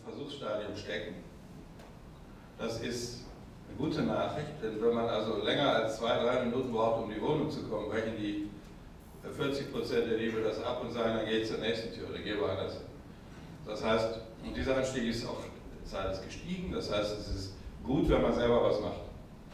Versuchsstadium stecken. Das ist eine gute Nachricht, denn wenn man also länger als 2-3 Minuten braucht, um die Wohnung zu kommen, brechen die 40% der Diebe das ab und sagen, dann gehe ich zur nächsten Tür oder gehe woanders hin. Das heißt, und dieser Anstieg ist auch Zeit ist gestiegen, das heißt, es ist gut, wenn man selber was macht.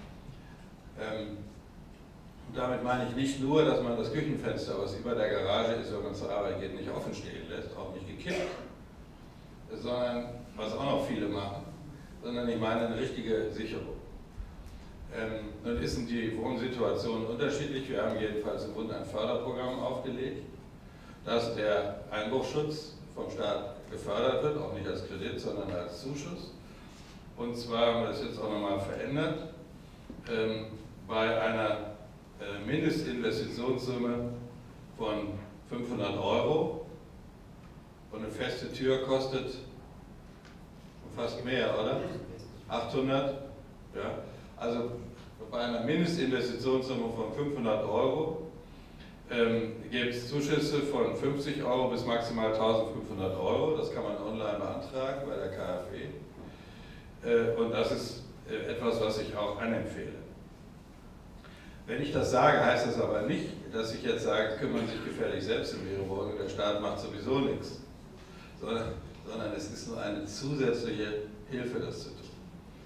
Und damit meine ich nicht nur, dass man das Küchenfenster, was über der Garage ist, wenn man zur Arbeit geht, nicht offen stehen lässt, auch nicht gekippt, sondern, was auch noch viele machen, sondern ich meine eine richtige Sicherung. Nun sind die Wohnsituationen unterschiedlich. Wir haben jedenfalls im Bund ein Förderprogramm aufgelegt, dass der Einbruchschutz vom Staat gefördert wird, auch nicht als Kredit, sondern als Zuschuss. Und zwar haben wir das jetzt auch nochmal verändert, bei einer Mindestinvestitionssumme von 500 € und eine feste Tür kostet fast mehr, oder? 800? Ja. Also bei einer Mindestinvestitionssumme von 500 € gibt es Zuschüsse von 50 € bis maximal 1500 €. Das kann man online beantragen bei der KfW. Und das ist etwas, was ich auch anempfehle. Wenn ich das sage, heißt das aber nicht, dass ich jetzt sage, kümmern sich gefährlich selbst um ihre Wohnung, der Staat macht sowieso nichts. Sondern es ist nur eine zusätzliche Hilfe, das zu tun.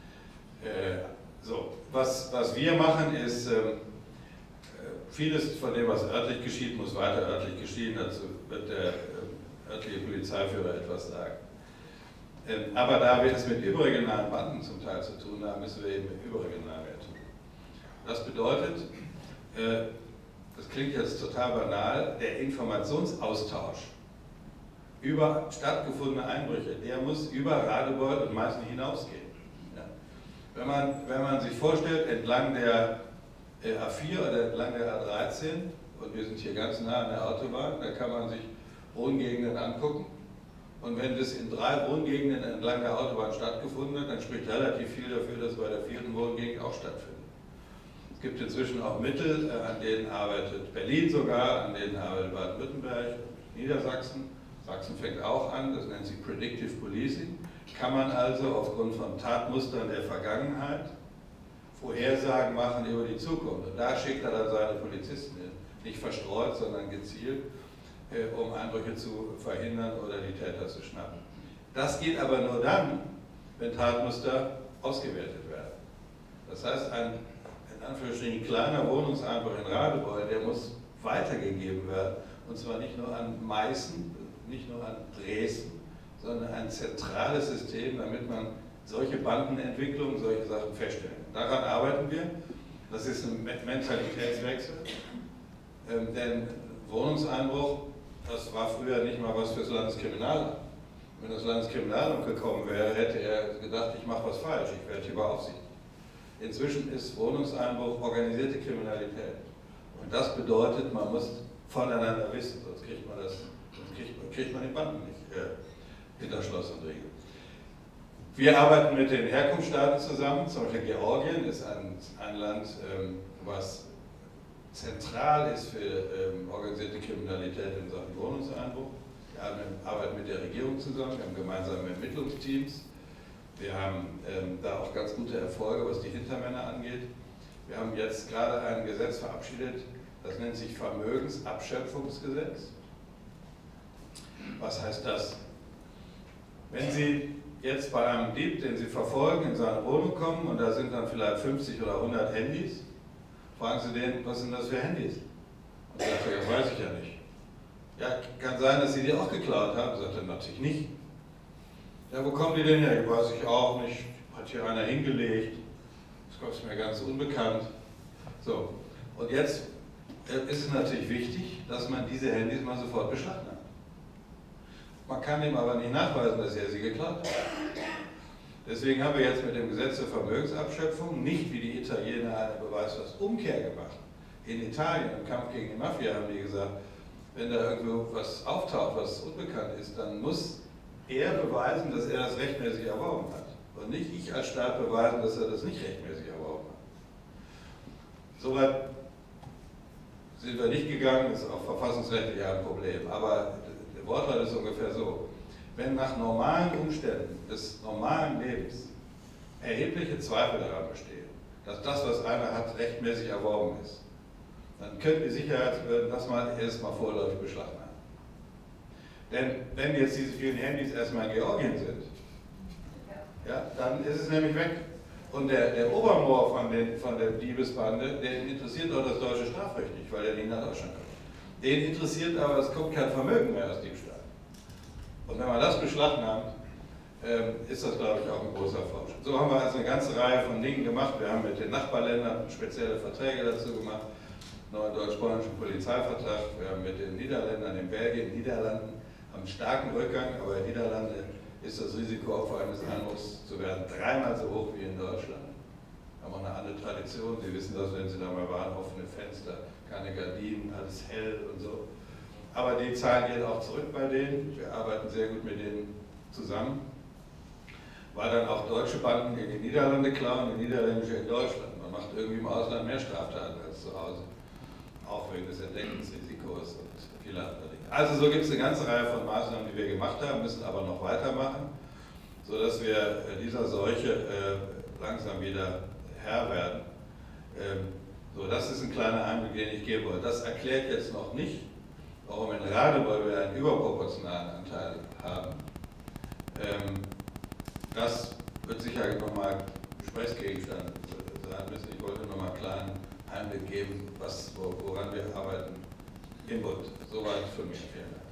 Was wir machen, ist, vieles von dem, was örtlich geschieht, muss weiter örtlich geschehen. Dazu wird der örtliche Polizeiführer etwas sagen. Aber da wir es mit überregionalen Banden zum Teil zu tun haben, müssen wir eben überregional mehr tun. Das bedeutet, das klingt jetzt total banal, der Informationsaustausch über stattgefundene Einbrüche, der muss über Radebeul und Meißen hinausgehen. Ja. Wenn man sich vorstellt, entlang der A4 oder entlang der A13, und wir sind hier ganz nah an der Autobahn, da kann man sich Wohngegenden angucken. Und wenn das in 3 Wohngegenden entlang der Autobahn stattgefunden hat, dann spricht relativ viel dafür, dass bei der 4. Wohngegend auch stattfindet. Es gibt inzwischen auch Mittel, an denen arbeitet Berlin sogar, an denen arbeitet Baden-Württemberg, Niedersachsen. Sachsen fängt auch an, das nennt sich Predictive Policing. Kann man also aufgrund von Tatmustern der Vergangenheit Vorhersagen machen über die Zukunft. Und da schickt er dann seine Polizisten hin. Nicht verstreut, sondern gezielt, um Einbrüche zu verhindern oder die Täter zu schnappen. Das geht aber nur dann, wenn Tatmuster ausgewertet werden. Das heißt, ein in Anführungsstrichen kleiner Wohnungseinbruch in Radebeul, der muss weitergegeben werden. Und zwar nicht nur an Meißen, nicht nur an Dresden, sondern ein zentrales System, damit man solche Bandenentwicklungen, solche Sachen feststellen. Daran arbeiten wir. Das ist ein Mentalitätswechsel. Denn Wohnungseinbruch, das war früher nicht mal was für das Landeskriminalamt. Wenn das Landeskriminalamt gekommen wäre, hätte er gedacht, ich mache was falsch, ich werde hier beaufsichtigt. Inzwischen ist Wohnungseinbruch organisierte Kriminalität. Und das bedeutet, man muss voneinander wissen, sonst kriegt man die Banden nicht hinter Schloss und Riegel. Wir arbeiten mit den Herkunftsstaaten zusammen, zum Beispiel Georgien ist ein Land, was zentral ist für organisierte Kriminalität in Sachen Wohnungseinbruch. Wir arbeiten mit der Regierung zusammen, wir haben gemeinsame Ermittlungsteams. Wir haben da auch ganz gute Erfolge, was die Hintermänner angeht. Wir haben jetzt gerade ein Gesetz verabschiedet, das nennt sich Vermögensabschöpfungsgesetz. Was heißt das? Wenn Sie jetzt bei einem Dieb, den Sie verfolgen, in seine Wohnung kommen und da sind dann vielleicht 50 oder 100 Handys, fragen Sie den, was sind das für Handys? Und er sagt, ja, weiß ich ja nicht. Ja, kann sein, dass Sie die auch geklaut haben. Sagt er, natürlich nicht. Ja, wo kommen die denn her? Weiß ich auch nicht. Hat hier einer hingelegt. Das ist mir ganz unbekannt. So, und jetzt ist es natürlich wichtig, dass man diese Handys mal sofort beschlagnahmt. Man kann ihm aber nicht nachweisen, dass er sie geklaut hat. Deswegen haben wir jetzt mit dem Gesetz zur Vermögensabschöpfung nicht wie die Italiener eine Beweislastumkehr gemacht. In Italien im Kampf gegen die Mafia haben die gesagt, wenn da irgendwo was auftaucht, was unbekannt ist, dann muss er beweisen, dass er das rechtmäßig erworben hat. Und nicht ich als Staat beweisen, dass er das nicht rechtmäßig erworben hat. Soweit sind wir nicht gegangen, ist auch verfassungsrechtlich ein Problem. Aber der Wortlaut ist ungefähr so. wenn nach normalen Umständen des normalen Lebens erhebliche Zweifel daran bestehen, dass das, was einer hat, rechtmäßig erworben ist, dann könnten die Sicherheitsbehörden das mal erstmal vorläufig beschlagnahmen. Denn wenn jetzt diese vielen Handys erstmal in Georgien sind, ja, dann ist es nämlich weg. Und der Obermoor von der Diebesbande, den interessiert auch das deutsche Strafrecht nicht, weil er nie nach Deutschland kommt. Den interessiert aber, es kommt kein Vermögen mehr aus Diebstahl. Und wenn man das beschlagnahmt, ist das, glaube ich, auch ein großer Fortschritt. So haben wir also eine ganze Reihe von Dingen gemacht. Wir haben mit den Nachbarländern spezielle Verträge dazu gemacht, neuen deutsch-polnischen Polizeivertrag. Wir haben mit den Niederländern, in Belgien, Niederlanden, haben einen starken Rückgang, aber in den Niederlanden ist das Risiko, Opfer eines Einbruchs zu werden, 3-mal so hoch wie in Deutschland. Wir haben auch eine andere Tradition. Sie wissen das, wenn Sie da mal waren, offene Fenster, keine Gardinen, alles hell und so. Aber die Zahlen gehen auch zurück bei denen. Wir arbeiten sehr gut mit denen zusammen, weil dann auch deutsche Banden gegen die Niederlande klauen und die niederländische in Deutschland. Man macht irgendwie im Ausland mehr Straftaten als zu Hause, auch wegen des Entdeckungsrisikos und vieler anderer Dinge. Also so gibt es eine ganze Reihe von Maßnahmen, die wir gemacht haben, müssen aber noch weitermachen, sodass wir dieser Seuche langsam wieder Herr werden. So, das ist ein kleiner Einblick, den ich geben wollte. Das erklärt jetzt noch nicht, warum in Radebeul wir einen überproportionalen Anteil haben. Das wird sicher nochmal Gesprächsgegenstand sein müssen. Ich wollte nochmal einen kleinen Einblick geben, woran wir arbeiten im Bund. Soweit für mich. Vielen Dank.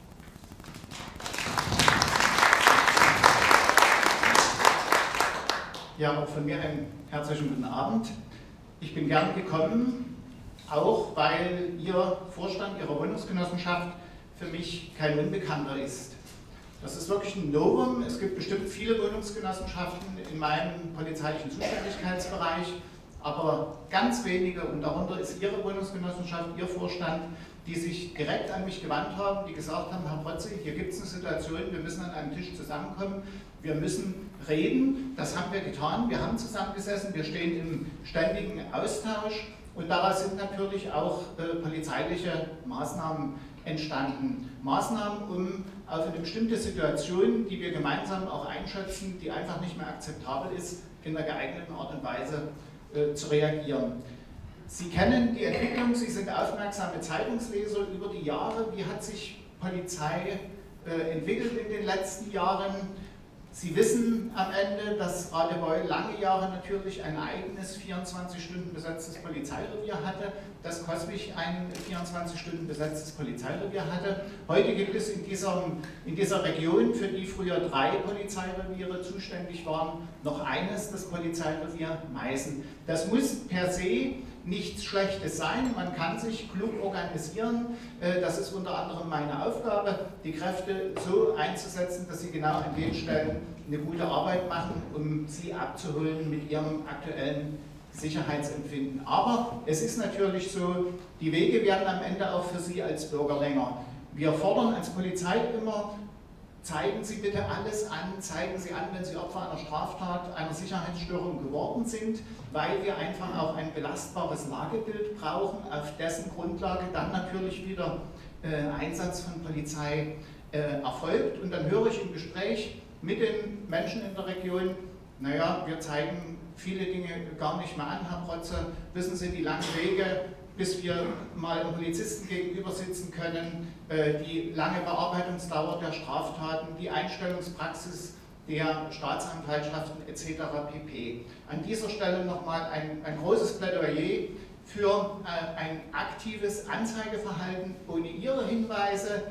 Ja, auch von mir einen herzlichen guten Abend. Ich bin gern gekommen, auch weil Ihr Vorstand Ihrer Wohnungsgenossenschaft für mich kein Unbekannter ist. Das ist wirklich ein Novum. Es gibt bestimmt viele Wohnungsgenossenschaften in meinem polizeilichen Zuständigkeitsbereich, aber ganz wenige, und darunter ist Ihre Wohnungsgenossenschaft, Ihr Vorstand, die sich direkt an mich gewandt haben, die gesagt haben, Herr Protze, hier gibt es eine Situation, wir müssen an einem Tisch zusammenkommen, wir müssen reden. Das haben wir getan, wir haben zusammengesessen, wir stehen im ständigen Austausch und daraus sind natürlich auch polizeiliche Maßnahmen entstanden. Maßnahmen, um auf eine bestimmte Situation, die wir gemeinsam auch einschätzen, die einfach nicht mehr akzeptabel ist, in einer geeigneten Art und Weise zu reagieren. Sie kennen die Entwicklung, Sie sind aufmerksame Zeitungsleser über die Jahre. Wie hat sich Polizei entwickelt in den letzten Jahren? Sie wissen am Ende, dass Radebeul lange Jahre natürlich ein eigenes 24 Stunden besetztes Polizeirevier hatte, dass Coswig ein 24 Stunden besetztes Polizeirevier hatte. Heute gibt es in dieser Region, für die früher 3 Polizeireviere zuständig waren, noch eines, das Polizeirevier Meißen. Das muss per se nichts Schlechtes sein, man kann sich klug organisieren, das ist unter anderem meine Aufgabe, die Kräfte so einzusetzen, dass sie genau an den Stellen eine gute Arbeit machen, um sie abzuholen mit ihrem aktuellen Sicherheitsempfinden. Aber es ist natürlich so, die Wege werden am Ende auch für Sie als Bürger länger. Wir fordern als Polizei immer, zeigen Sie bitte alles an, zeigen Sie an, wenn Sie Opfer einer Straftat, einer Sicherheitsstörung geworden sind, weil wir einfach auch ein belastbares Lagebild brauchen, auf dessen Grundlage dann natürlich wieder Einsatz von Polizei erfolgt. Und dann höre ich im Gespräch mit den Menschen in der Region, naja, wir zeigen viele Dinge gar nicht mehr an, Herr Protze, wissen Sie, die langen Wege, bis wir mal einem Polizisten gegenüber sitzen können, die lange Bearbeitungsdauer der Straftaten, die Einstellungspraxis der Staatsanwaltschaften etc. pp. An dieser Stelle nochmal ein großes Plädoyer für ein aktives Anzeigeverhalten. Ohne Ihre Hinweise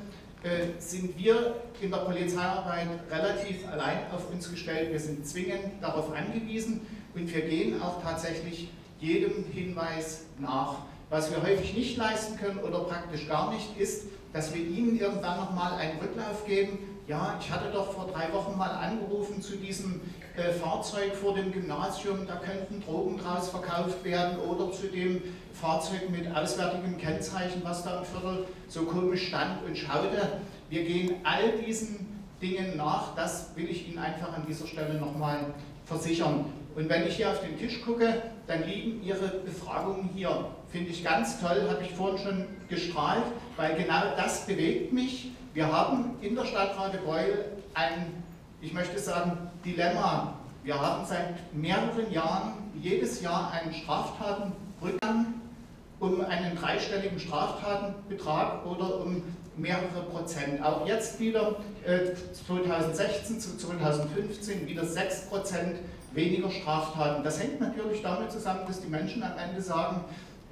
sind wir in der Polizeiarbeit relativ allein auf uns gestellt. Wir sind zwingend darauf angewiesen und wir gehen auch tatsächlich jedem Hinweis nach. Was wir häufig nicht leisten können oder praktisch gar nicht, ist, dass wir Ihnen irgendwann nochmal einen Rücklauf geben. Ja, ich hatte doch vor 3 Wochen mal angerufen zu diesem Fahrzeug vor dem Gymnasium, da könnten Drogen draus verkauft werden, oder zu dem Fahrzeug mit auswärtigem Kennzeichen, was da im Viertel so komisch stand und schaute. Wir gehen all diesen Dingen nach, das will ich Ihnen einfach an dieser Stelle nochmal versichern. Und wenn ich hier auf den Tisch gucke, dann liegen Ihre Befragungen hier. Finde ich ganz toll, habe ich vorhin schon gestrahlt, weil genau das bewegt mich. Wir haben in der Stadt Radebeul ich möchte sagen, Dilemma. Wir haben seit mehreren Jahren jedes Jahr einen Straftatenrückgang um einen dreistelligen Straftatenbetrag oder um mehrere Prozent. Auch jetzt wieder 2016 zu 2015 wieder 6% weniger Straftaten. Das hängt natürlich damit zusammen, dass die Menschen am Ende sagen,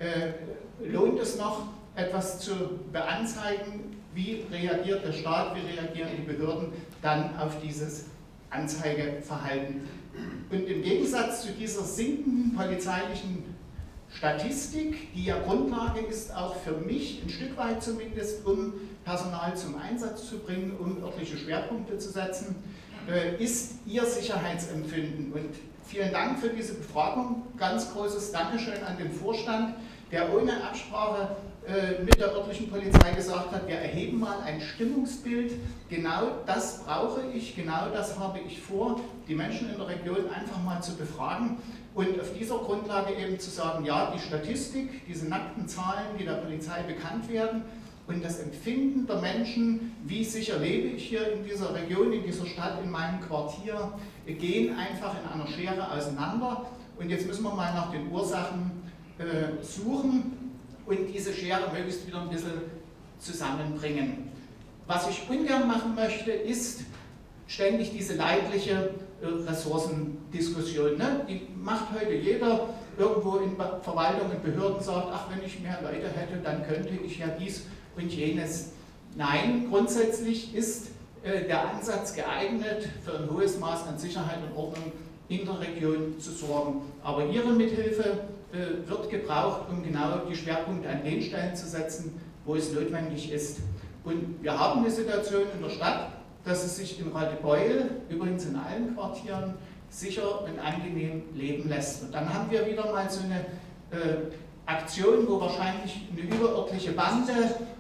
lohnt es noch, etwas zu beanzeigen, wie reagiert der Staat, wie reagieren die Behörden dann auf dieses Anzeigeverhalten. Und im Gegensatz zu dieser sinkenden polizeilichen Statistik, die ja Grundlage ist, auch für mich, ein Stück weit zumindest, um Personal zum Einsatz zu bringen, um örtliche Schwerpunkte zu setzen, ist Ihr Sicherheitsempfinden. Und vielen Dank für diese Befragung. Ganz großes Dankeschön an den Vorstand, der ohne Absprache mit der örtlichen Polizei gesagt hat, wir erheben mal ein Stimmungsbild. Genau das brauche ich, genau das habe ich vor, die Menschen in der Region einfach mal zu befragen und auf dieser Grundlage eben zu sagen, ja, die Statistik, diese nackten Zahlen, die der Polizei bekannt werden und das Empfinden der Menschen, wie sicher lebe ich hier in dieser Region, in dieser Stadt, in meinem Quartier, gehen einfach in einer Schere auseinander. Und jetzt müssen wir mal nach den Ursachen suchen und diese Schere möglichst wieder ein bisschen zusammenbringen. Was ich ungern machen möchte, ist ständig diese leidliche Ressourcendiskussion. Ne? Die macht heute jeder irgendwo in Verwaltung und Behörden, sagt, ach, wenn ich mehr Leute hätte, dann könnte ich ja dies und jenes. Nein, grundsätzlich ist der Ansatz geeignet, für ein hohes Maß an Sicherheit und Ordnung in der Region zu sorgen. Aber Ihre Mithilfe wird gebraucht, um genau die Schwerpunkte an den Stellen zu setzen, wo es notwendig ist. Und wir haben eine Situation in der Stadt, dass es sich in Radebeul, übrigens in allen Quartieren, sicher und angenehm leben lässt. Und dann haben wir wieder mal so eine Aktion, wo wahrscheinlich eine überörtliche Bande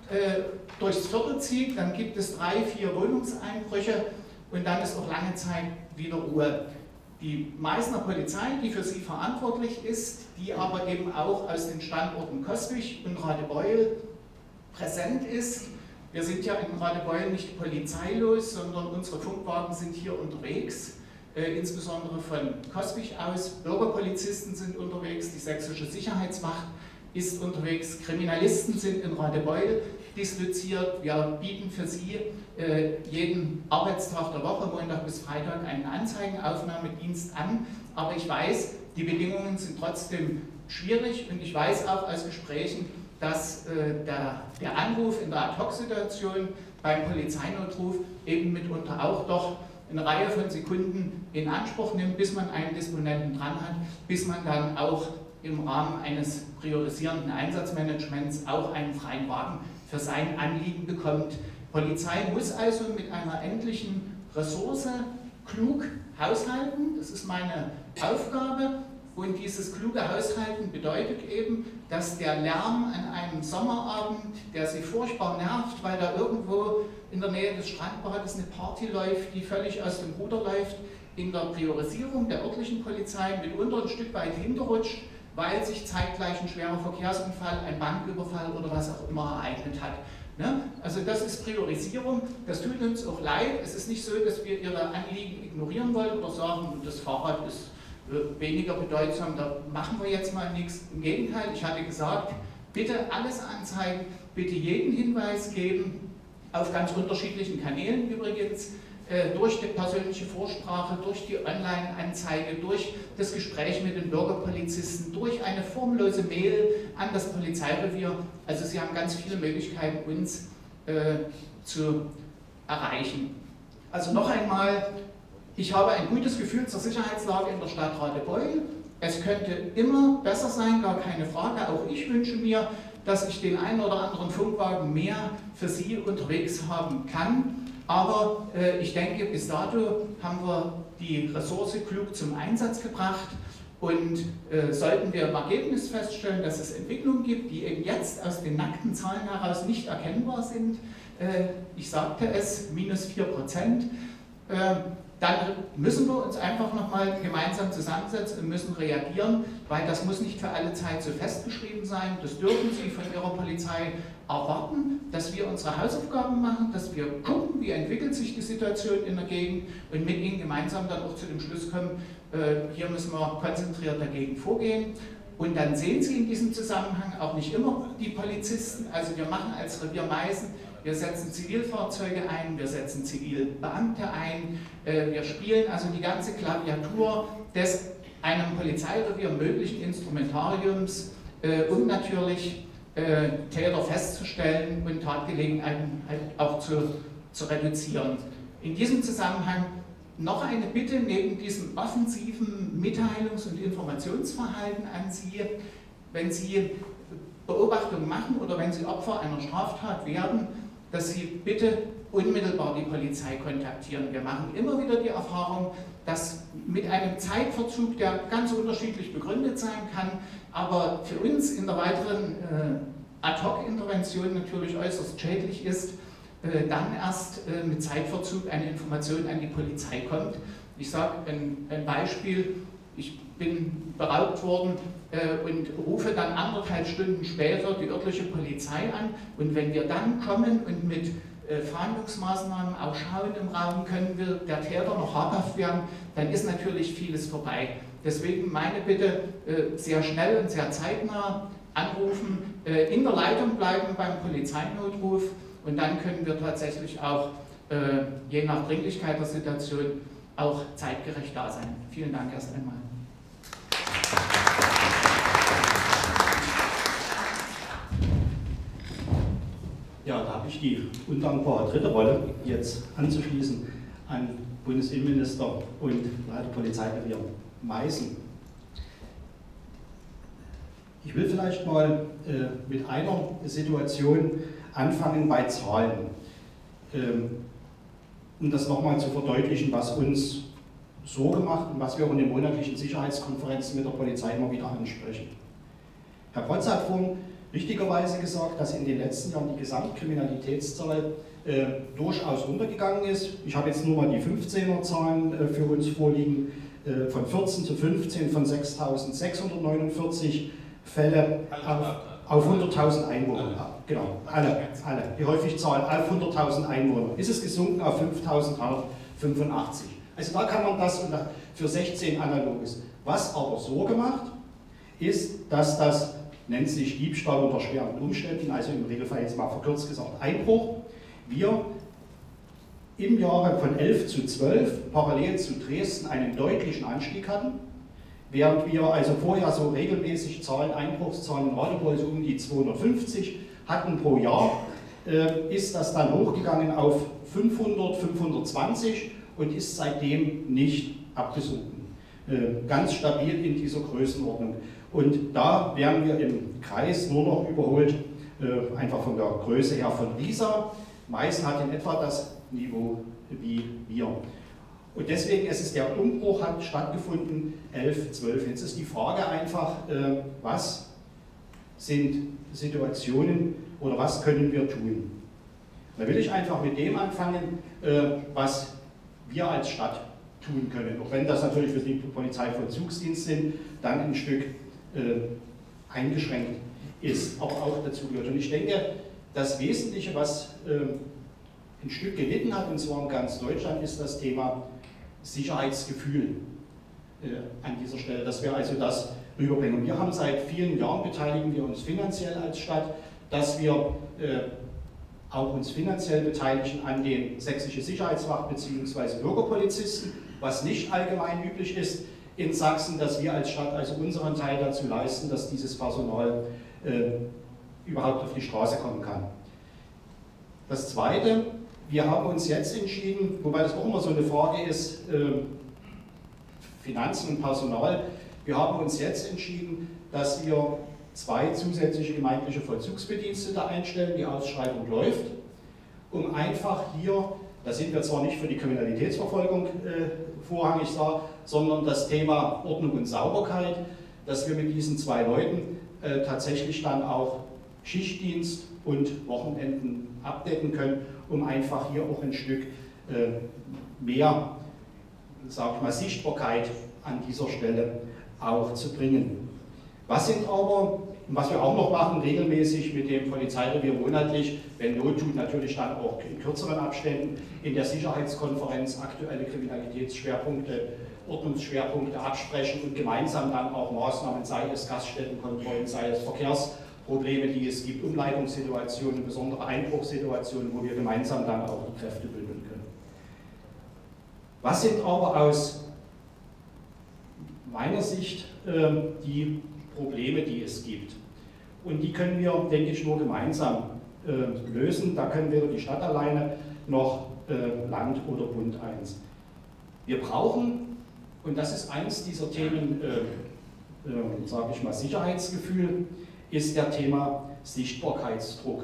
durchs Viertel zieht, dann gibt es 3, 4 Wohnungseinbrüche und dann ist auch lange Zeit wieder Ruhe. Die Meißner Polizei, die für sie verantwortlich ist, die aber eben auch aus den Standorten Coswig und Radebeul präsent ist. Wir sind ja in Radebeul nicht polizeilos, sondern unsere Funkwagen sind hier unterwegs, insbesondere von Coswig aus. Bürgerpolizisten sind unterwegs, die sächsische Sicherheitswacht ist unterwegs, Kriminalisten sind in Radebeul disloziert. Wir bieten für Sie jeden Arbeitstag der Woche, Montag bis Freitag, einen Anzeigenaufnahmedienst an. Aber ich weiß, die Bedingungen sind trotzdem schwierig und ich weiß auch aus Gesprächen, dass der Anruf in der Ad-Hoc-Situation beim Polizeinotruf eben mitunter auch doch eine Reihe von Sekunden in Anspruch nimmt, bis man einen Disponenten dran hat, bis man dann auch im Rahmen eines priorisierenden Einsatzmanagements auch einen freien Wagen für sein Anliegen bekommt. Polizei muss also mit einer endlichen Ressource klug haushalten, das ist meine Aufgabe. Und dieses kluge Haushalten bedeutet eben, dass der Lärm an einem Sommerabend, der Sie furchtbar nervt, weil da irgendwo in der Nähe des Strandbades eine Party läuft, die völlig aus dem Ruder läuft, in der Priorisierung der örtlichen Polizei mitunter ein Stück weit hinterrutscht, weil sich zeitgleich ein schwerer Verkehrsunfall, ein Banküberfall oder was auch immer ereignet hat. Ne? Also das ist Priorisierung, das tut uns auch leid. Es ist nicht so, dass wir Ihre Anliegen ignorieren wollen oder sagen, das Fahrrad ist weniger bedeutsam, da machen wir jetzt mal nichts. Im Gegenteil, ich hatte gesagt, bitte alles anzeigen, bitte jeden Hinweis geben, auf ganz unterschiedlichen Kanälen übrigens, durch die persönliche Vorsprache, durch die Online-Anzeige, durch das Gespräch mit den Bürgerpolizisten, durch eine formlose Mail an das Polizeirevier. Also Sie haben ganz viele Möglichkeiten, uns zu erreichen. Also noch einmal, ich habe ein gutes Gefühl zur Sicherheitslage in der Stadt Radebeul. Es könnte immer besser sein, gar keine Frage. Auch ich wünsche mir, dass ich den einen oder anderen Funkwagen mehr für Sie unterwegs haben kann. Aber ich denke, bis dato haben wir die Ressource klug zum Einsatz gebracht. Und sollten wir im Ergebnis feststellen, dass es Entwicklungen gibt, die eben jetzt aus den nackten Zahlen heraus nicht erkennbar sind, ich sagte es, -4%, dann müssen wir uns einfach nochmal gemeinsam zusammensetzen und müssen reagieren, weil das muss nicht für alle Zeit so festgeschrieben sein. Das dürfen Sie von Ihrer Polizei erwarten, dass wir unsere Hausaufgaben machen, dass wir gucken, wie entwickelt sich die Situation in der Gegend und mit Ihnen gemeinsam dann auch zu dem Schluss kommen, hier müssen wir konzentriert dagegen vorgehen. Und dann sehen Sie in diesem Zusammenhang auch nicht immer die Polizisten. Also wir machen als Revier Meißen, wir setzen Zivilfahrzeuge ein, wir setzen Zivilbeamte ein, wir spielen also die ganze Klaviatur des einem Polizeirevier möglichen Instrumentariums, um natürlich Täter festzustellen und Tatgelegenheiten halt auch zu reduzieren. In diesem Zusammenhang noch eine Bitte neben diesem offensiven Mitteilungs- und Informationsverhalten an Sie, wenn Sie Beobachtungen machen oder wenn Sie Opfer einer Straftat werden, dass Sie bitte unmittelbar die Polizei kontaktieren. Wir machen immer wieder die Erfahrung, dass mit einem Zeitverzug, der ganz unterschiedlich begründet sein kann, aber für uns in der weiteren Ad-hoc-Intervention natürlich äußerst schädlich ist, dann erst mit Zeitverzug eine Information an die Polizei kommt. Ich sage ein Beispiel, ich bin beraubt worden und rufe dann 1,5 Stunden später die örtliche Polizei an und wenn wir dann kommen und mit Fahndungsmaßnahmen auch schauen im Raum, können wir der Täter noch habhaft werden, dann ist natürlich vieles vorbei. Deswegen meine Bitte, sehr schnell und sehr zeitnah anrufen, in der Leitung bleiben beim Polizeinotruf und dann können wir tatsächlich auch, je nach Dringlichkeit der Situation, auch zeitgerecht da sein. Vielen Dank erst einmal. Ja, da habe ich die undankbare dritte Rolle, jetzt anzuschließen an Bundesinnenminister und Leiter Polizeirevier Meißen. Ich will vielleicht mal mit einer Situation anfangen bei Zahlen, um das nochmal zu verdeutlichen, was uns Sorge macht und was wir auch in den monatlichen Sicherheitskonferenzen mit der Polizei immer wieder ansprechen. Herr Protz hat vorhin richtigerweise gesagt, dass in den letzten Jahren die Gesamtkriminalitätszahl durchaus runtergegangen ist. Ich habe jetzt nur mal die 15er-Zahlen für uns vorliegen, von 14 zu 15, von 6.649 Fälle auf 100.000 Einwohner. Genau, alle. Die Häufigzahl auf 100.000 Einwohner. Ist es gesunken auf 5.385. Also da kann man das für 16 Analoges. Was aber Sorge macht, ist, dass das nennt sich Diebstahl unter schweren Umständen, also im Regelfall jetzt mal verkürzt gesagt Einbruch. Wir im Jahre von 11 zu 12 parallel zu Dresden einen deutlichen Anstieg hatten, während wir also vorher so regelmäßig Einbruchszahlen in Radebeul so um die 250 hatten pro Jahr, ist das dann hochgegangen auf 500, 520 und ist seitdem nicht abgesunken. Ganz stabil in dieser Größenordnung. Und da werden wir im Kreis nur noch überholt, einfach von der Größe her von Riesa. Meißen hat in etwa das Niveau wie wir. Und deswegen ist der Umbruch hat stattgefunden 11, 12. Jetzt ist die Frage einfach, was sind Situationen oder was können wir tun? Da will ich einfach mit dem anfangen, was wir als Stadt tun können. Auch wenn das natürlich für die Polizeivollzugsdienst sind, dann ein Stück eingeschränkt ist, aber auch dazu gehört. Und ich denke, das Wesentliche, was ein Stück gelitten hat, und zwar in ganz Deutschland, ist das Thema Sicherheitsgefühl an dieser Stelle, dass wir also das rüberbringen. Wir haben seit vielen Jahren, beteiligen wir uns finanziell als Stadt, dass wir auch uns finanziell beteiligen an den sächsische Sicherheitswacht bzw. Bürgerpolizisten, was nicht allgemein üblich ist in Sachsen, dass wir als Stadt also unseren Teil dazu leisten, dass dieses Personal überhaupt auf die Straße kommen kann. Das Zweite, wir haben uns jetzt entschieden, wobei das auch immer so eine Frage ist, Finanzen und Personal, wir haben uns jetzt entschieden, dass wir 2 zusätzliche gemeindliche Vollzugsbedienstete einstellen, die Ausschreibung läuft, um einfach hier, da sind wir zwar nicht für die Kriminalitätsverfolgung vorrangig da, sondern das Thema Ordnung und Sauberkeit, dass wir mit diesen 2 Leuten tatsächlich dann auch Schichtdienst und Wochenenden abdecken können, um einfach hier auch ein Stück mehr sag ich mal, Sichtbarkeit an dieser Stelle auch zu bringen. Was sind aber, was wir auch noch machen, regelmäßig mit dem Polizeirevier monatlich, wenn Not tut, natürlich dann auch in kürzeren Abständen, in der Sicherheitskonferenz aktuelle Kriminalitätsschwerpunkte, Ordnungsschwerpunkte absprechen und gemeinsam dann auch Maßnahmen, sei es Gaststättenkontrollen, sei es Verkehrsprobleme, die es gibt, Umleitungssituationen, besondere Einbruchssituationen, wo wir gemeinsam dann auch die Kräfte bündeln können. Was sind aber aus meiner Sicht die Probleme, die es gibt? Und die können wir, denke ich, nur gemeinsam lösen. Da können weder die Stadt alleine noch Land oder Bund eins. Wir brauchen, und das ist eins dieser Themen, sage ich mal, Sicherheitsgefühl, ist der Thema Sichtbarkeitsdruck.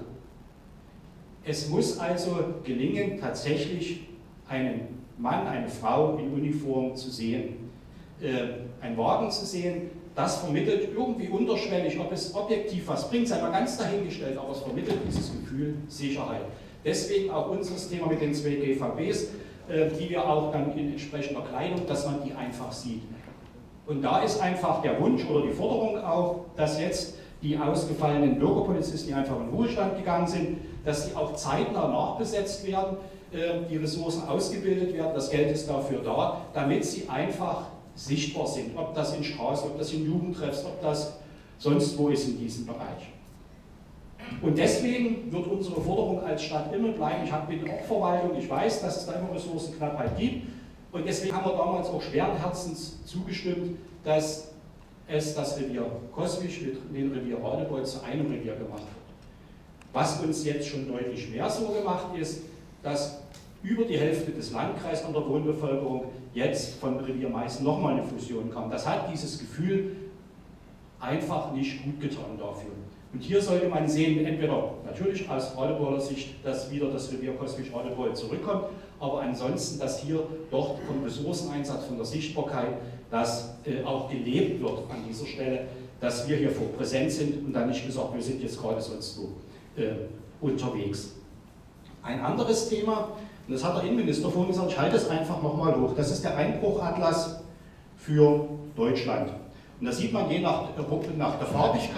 Es muss also gelingen, tatsächlich einen Mann, eine Frau in Uniform zu sehen, einen Wagen zu sehen. Das vermittelt irgendwie unterschwellig, ob es objektiv was bringt, sei mal ganz dahingestellt, aber es vermittelt dieses Gefühl Sicherheit. Deswegen auch unser Thema mit den 2 GVBs, die wir auch dann in entsprechender Kleidung, dass man die einfach sieht. Und da ist einfach der Wunsch oder die Forderung auch, dass jetzt die ausgefallenen Bürgerpolizisten, die einfach in Ruhestand gegangen sind, dass die auch zeitnah nachbesetzt werden, die Ressourcen ausgebildet werden, das Geld ist dafür da, damit sie einfach sichtbar sind, ob das in Straßen, ob das in Jugendtreffs, ob das sonst wo ist in diesem Bereich. Und deswegen wird unsere Forderung als Stadt immer bleiben, ich bin auch Verwaltung, ich weiß, dass es da immer Ressourcenknappheit gibt und deswegen haben wir damals auch schweren Herzens zugestimmt, dass es das Revier Coswig mit dem Revier Radebeul zu einem Revier gemacht wird. Was uns jetzt schon deutlich mehr so gemacht ist, dass über die Hälfte des Landkreises an der Wohnbevölkerung jetzt von Revier Meißen nochmal eine Fusion kam. Das hat dieses Gefühl einfach nicht gut getan dafür. Und hier sollte man sehen, entweder natürlich aus Radebeuler Sicht, dass wieder das Revier Coswig-Radebeul zurückkommt, aber ansonsten, dass hier doch vom Ressourceneinsatz, von der Sichtbarkeit, dass auch gelebt wird an dieser Stelle, dass wir hier vor präsent sind und dann nicht gesagt, wir sind jetzt gerade sonst wo unterwegs. Ein anderes Thema, und das hat der Innenminister vorhin gesagt, ich halte es einfach nochmal hoch, das ist der Einbruchatlas für Deutschland. Und da sieht man je nach der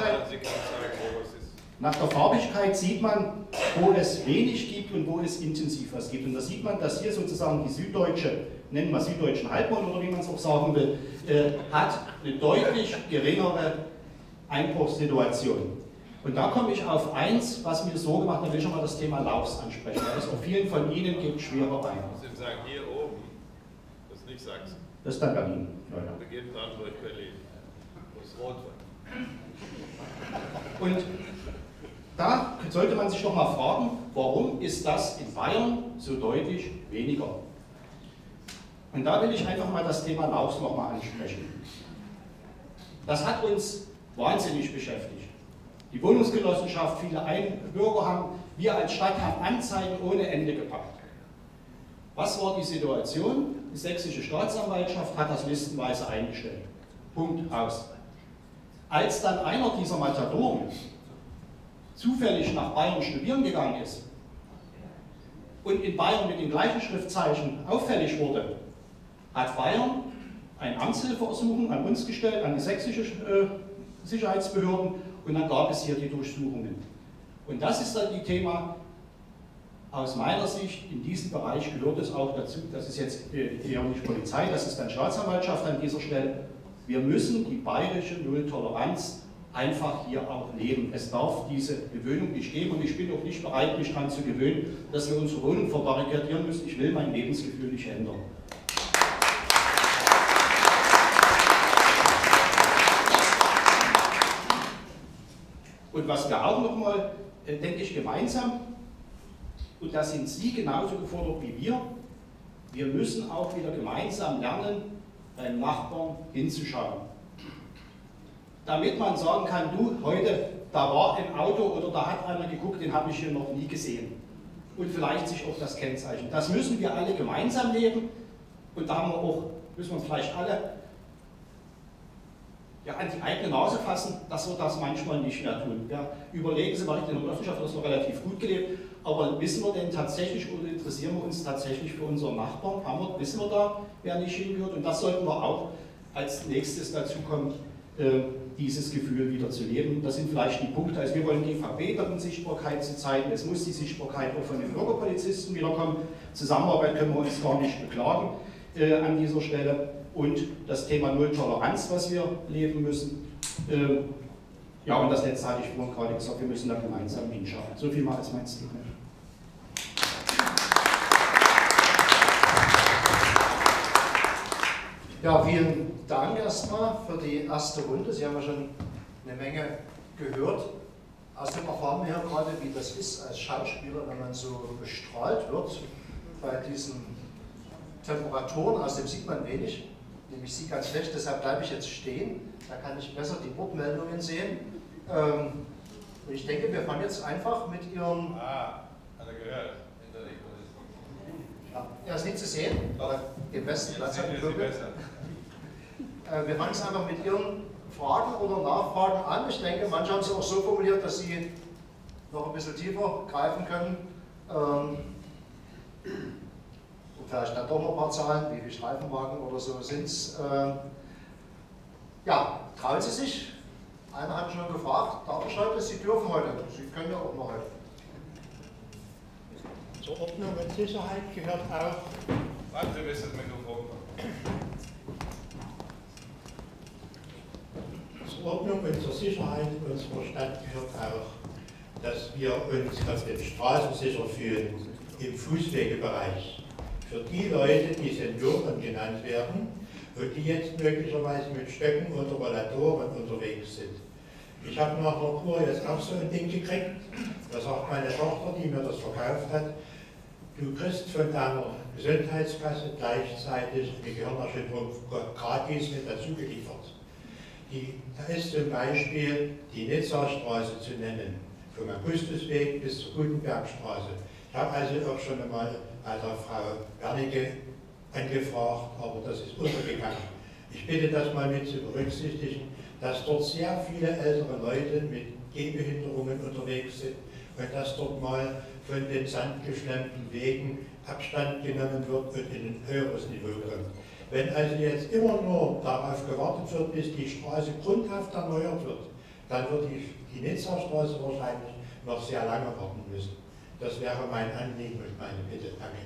Farbigkeit, sieht man, wo es wenig gibt und wo es intensiv was gibt. Und da sieht man, dass hier sozusagen die süddeutsche, nennen wir süddeutschen Halbmond oder wie man es auch sagen will, hat eine deutlich geringere Einbruchssituation. Und da komme ich auf eins, was mir so gemacht hat, da will ich schon mal das Thema Laufs ansprechen. Da ist auf vielen von Ihnen gibt schwerer Beine. Sie sagen hier oben, das ist nicht Sachsen. Das ist dann Berlin. Ja, ja. Wir gehen dann durch Berlin. Das ist Rotwein. Und da sollte man sich doch mal fragen, warum ist das in Bayern so deutlich weniger? Und da will ich einfach mal das Thema Laufs nochmal ansprechen. Das hat uns wahnsinnig beschäftigt. Die Wohnungsgenossenschaft, viele Bürger haben, wir als Stadt haben Anzeigen ohne Ende gepackt. Was war die Situation? Die sächsische Staatsanwaltschaft hat das listenweise eingestellt. Punkt, aus. Als dann einer dieser Matadoren zufällig nach Bayern studieren gegangen ist und in Bayern mit den gleichen Schriftzeichen auffällig wurde, hat Bayern ein Amtshilfeersuchen an uns gestellt, an die sächsische Sicherheitsbehörden, und dann gab es hier die Durchsuchungen. Und das ist dann die Thema, aus meiner Sicht, in diesem Bereich gehört es auch dazu, das ist jetzt eher nicht Polizei, das ist dann Staatsanwaltschaft an dieser Stelle. Wir müssen die bayerische Nulltoleranz einfach hier auch leben. Es darf diese Gewöhnung nicht geben und ich bin auch nicht bereit, mich daran zu gewöhnen, dass wir unsere Wohnung verbarrikadieren müssen. Ich will mein Lebensgefühl nicht ändern. Und was wir auch nochmal, denke ich, gemeinsam, und da sind Sie genauso gefordert wie wir müssen auch wieder gemeinsam lernen, beim Nachbarn hinzuschauen. Damit man sagen kann, du, heute, da war ein Auto oder da hat einer geguckt, den habe ich hier noch nie gesehen. Und vielleicht sich auch das Kennzeichen. Das müssen wir alle gemeinsam leben und da haben wir auch, müssen wir vielleicht alle ja, an die eigene Nase fassen, dass wir das manchmal nicht mehr tun. Ja, überlegen Sie mal, in der Genossenschaft ist noch relativ gut gelebt, aber wissen wir denn tatsächlich oder interessieren wir uns tatsächlich für unseren Nachbarn? Wissen wir da, wer nicht hingehört? Und das sollten wir auch als nächstes dazu kommen, dieses Gefühl wieder zu leben. Das sind vielleicht die Punkte, also wir wollen GVB der Unsichtbarkeit zu zeigen, es muss die Sichtbarkeit auch von den Bürgerpolizisten wiederkommen. Zusammenarbeit können wir uns gar nicht beklagen an dieser Stelle. Und das Thema Null-Toleranz, was wir leben müssen. Ja, und das letzte hatte ich vorhin gerade gesagt, wir müssen da gemeinsam hinschauen. So viel mal als mein Statement. Ja, vielen Dank erstmal für die erste Runde. Sie haben ja schon eine Menge gehört. Aus dem erfahren wir ja gerade, wie das ist als Schauspieler, wenn man so bestrahlt wird bei diesen Temperaturen. Aus dem sieht man wenig. Nämlich Sie ganz schlecht, deshalb bleibe ich jetzt stehen. Da kann ich besser die Wortmeldungen sehen. Und ich denke, wir fangen jetzt einfach mit Ihrem... Hat er gehört. Ja, er ist nicht zu sehen, weil er den besten Platz hat. Wir fangen jetzt einfach mit Ihren Fragen oder Nachfragen an. Ich denke, manche haben sie auch so formuliert, dass Sie noch ein bisschen tiefer greifen können. Und vielleicht dann doch noch ein paar Zahlen, wie viele Streifenwagen oder so sind es. Ja, trauen Sie sich? Einer hat schon gefragt, darf ich heute? Sie dürfen heute. Sie können ja auch noch heute. Zur Ordnung und Sicherheit gehört auch. Warten Sie, bis das Mikrofon kommt. Zur Ordnung und zur Sicherheit unserer Stadt gehört auch, dass wir uns auf den Straßen sicher fühlen, im Fußwegebereich. Für die Leute, die Senioren genannt werden und die jetzt möglicherweise mit Stöcken oder Rollatoren unterwegs sind. Ich habe nach der Kur jetzt auch so ein Ding gekriegt, da sagt meine Tochter, die mir das verkauft hat, du kriegst von deiner Gesundheitskasse gleichzeitig eine Gehirnerschütterung gratis mit dazu geliefert. Da ist zum Beispiel die Nizza-Straße zu nennen, vom Augustusweg bis zur Gutenbergstraße. Ich habe also auch schon einmal bei der Frau Wernicke angefragt, aber das ist untergegangen. Ich bitte das mal mit zu berücksichtigen, dass dort sehr viele ältere Leute mit Gehbehinderungen unterwegs sind und dass dort mal von den sandgeschlemmten Wegen Abstand genommen wird und in ein höheres Niveau kommt. Wenn also jetzt immer nur darauf gewartet wird, bis die Straße grundhaft erneuert wird, dann wird die Nizza-Straße wahrscheinlich noch sehr lange warten müssen. Das wäre mein Anliegen und meine Bitte. Danke.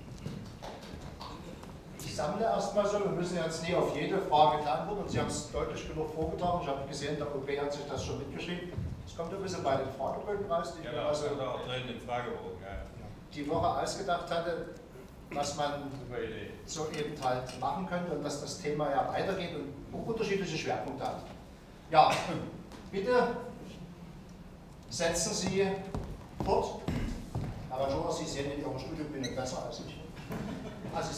Ich sammle erstmal so, wir müssen jetzt nie auf jede Frage antworten und Sie haben es deutlich genug vorgetragen. Ich habe gesehen, der OB hat sich das schon mitgeschrieben. Es kommt ein bisschen bei den Fragebögen raus, die ich mir also auch drin im Fragebogen, ja. Die Woche ausgedacht hatte, was man so eben halt machen könnte und dass das Thema ja weitergeht und unterschiedliche Schwerpunkte hat. Ja, bitte setzen Sie fort. Aber Jonas, Sie sehen in Ihrem Studium besser als ich. Also,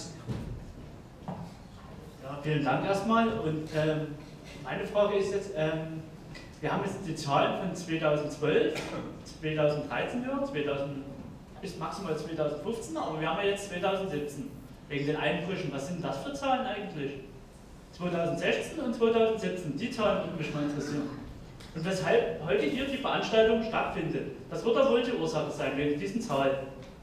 ja, vielen Dank erstmal. Und meine Frage ist jetzt, wir haben jetzt die Zahlen von 2012, 2013 gehört, bis maximal 2015, aber wir haben ja jetzt 2017 wegen den Einbrüchen. Was sind das für Zahlen eigentlich? 2016 und 2017, die Zahlen würde mich mal interessieren. Und weshalb heute hier die Veranstaltung stattfindet. Das wird ja wohl die Ursache sein, wegen diesen Zahlen.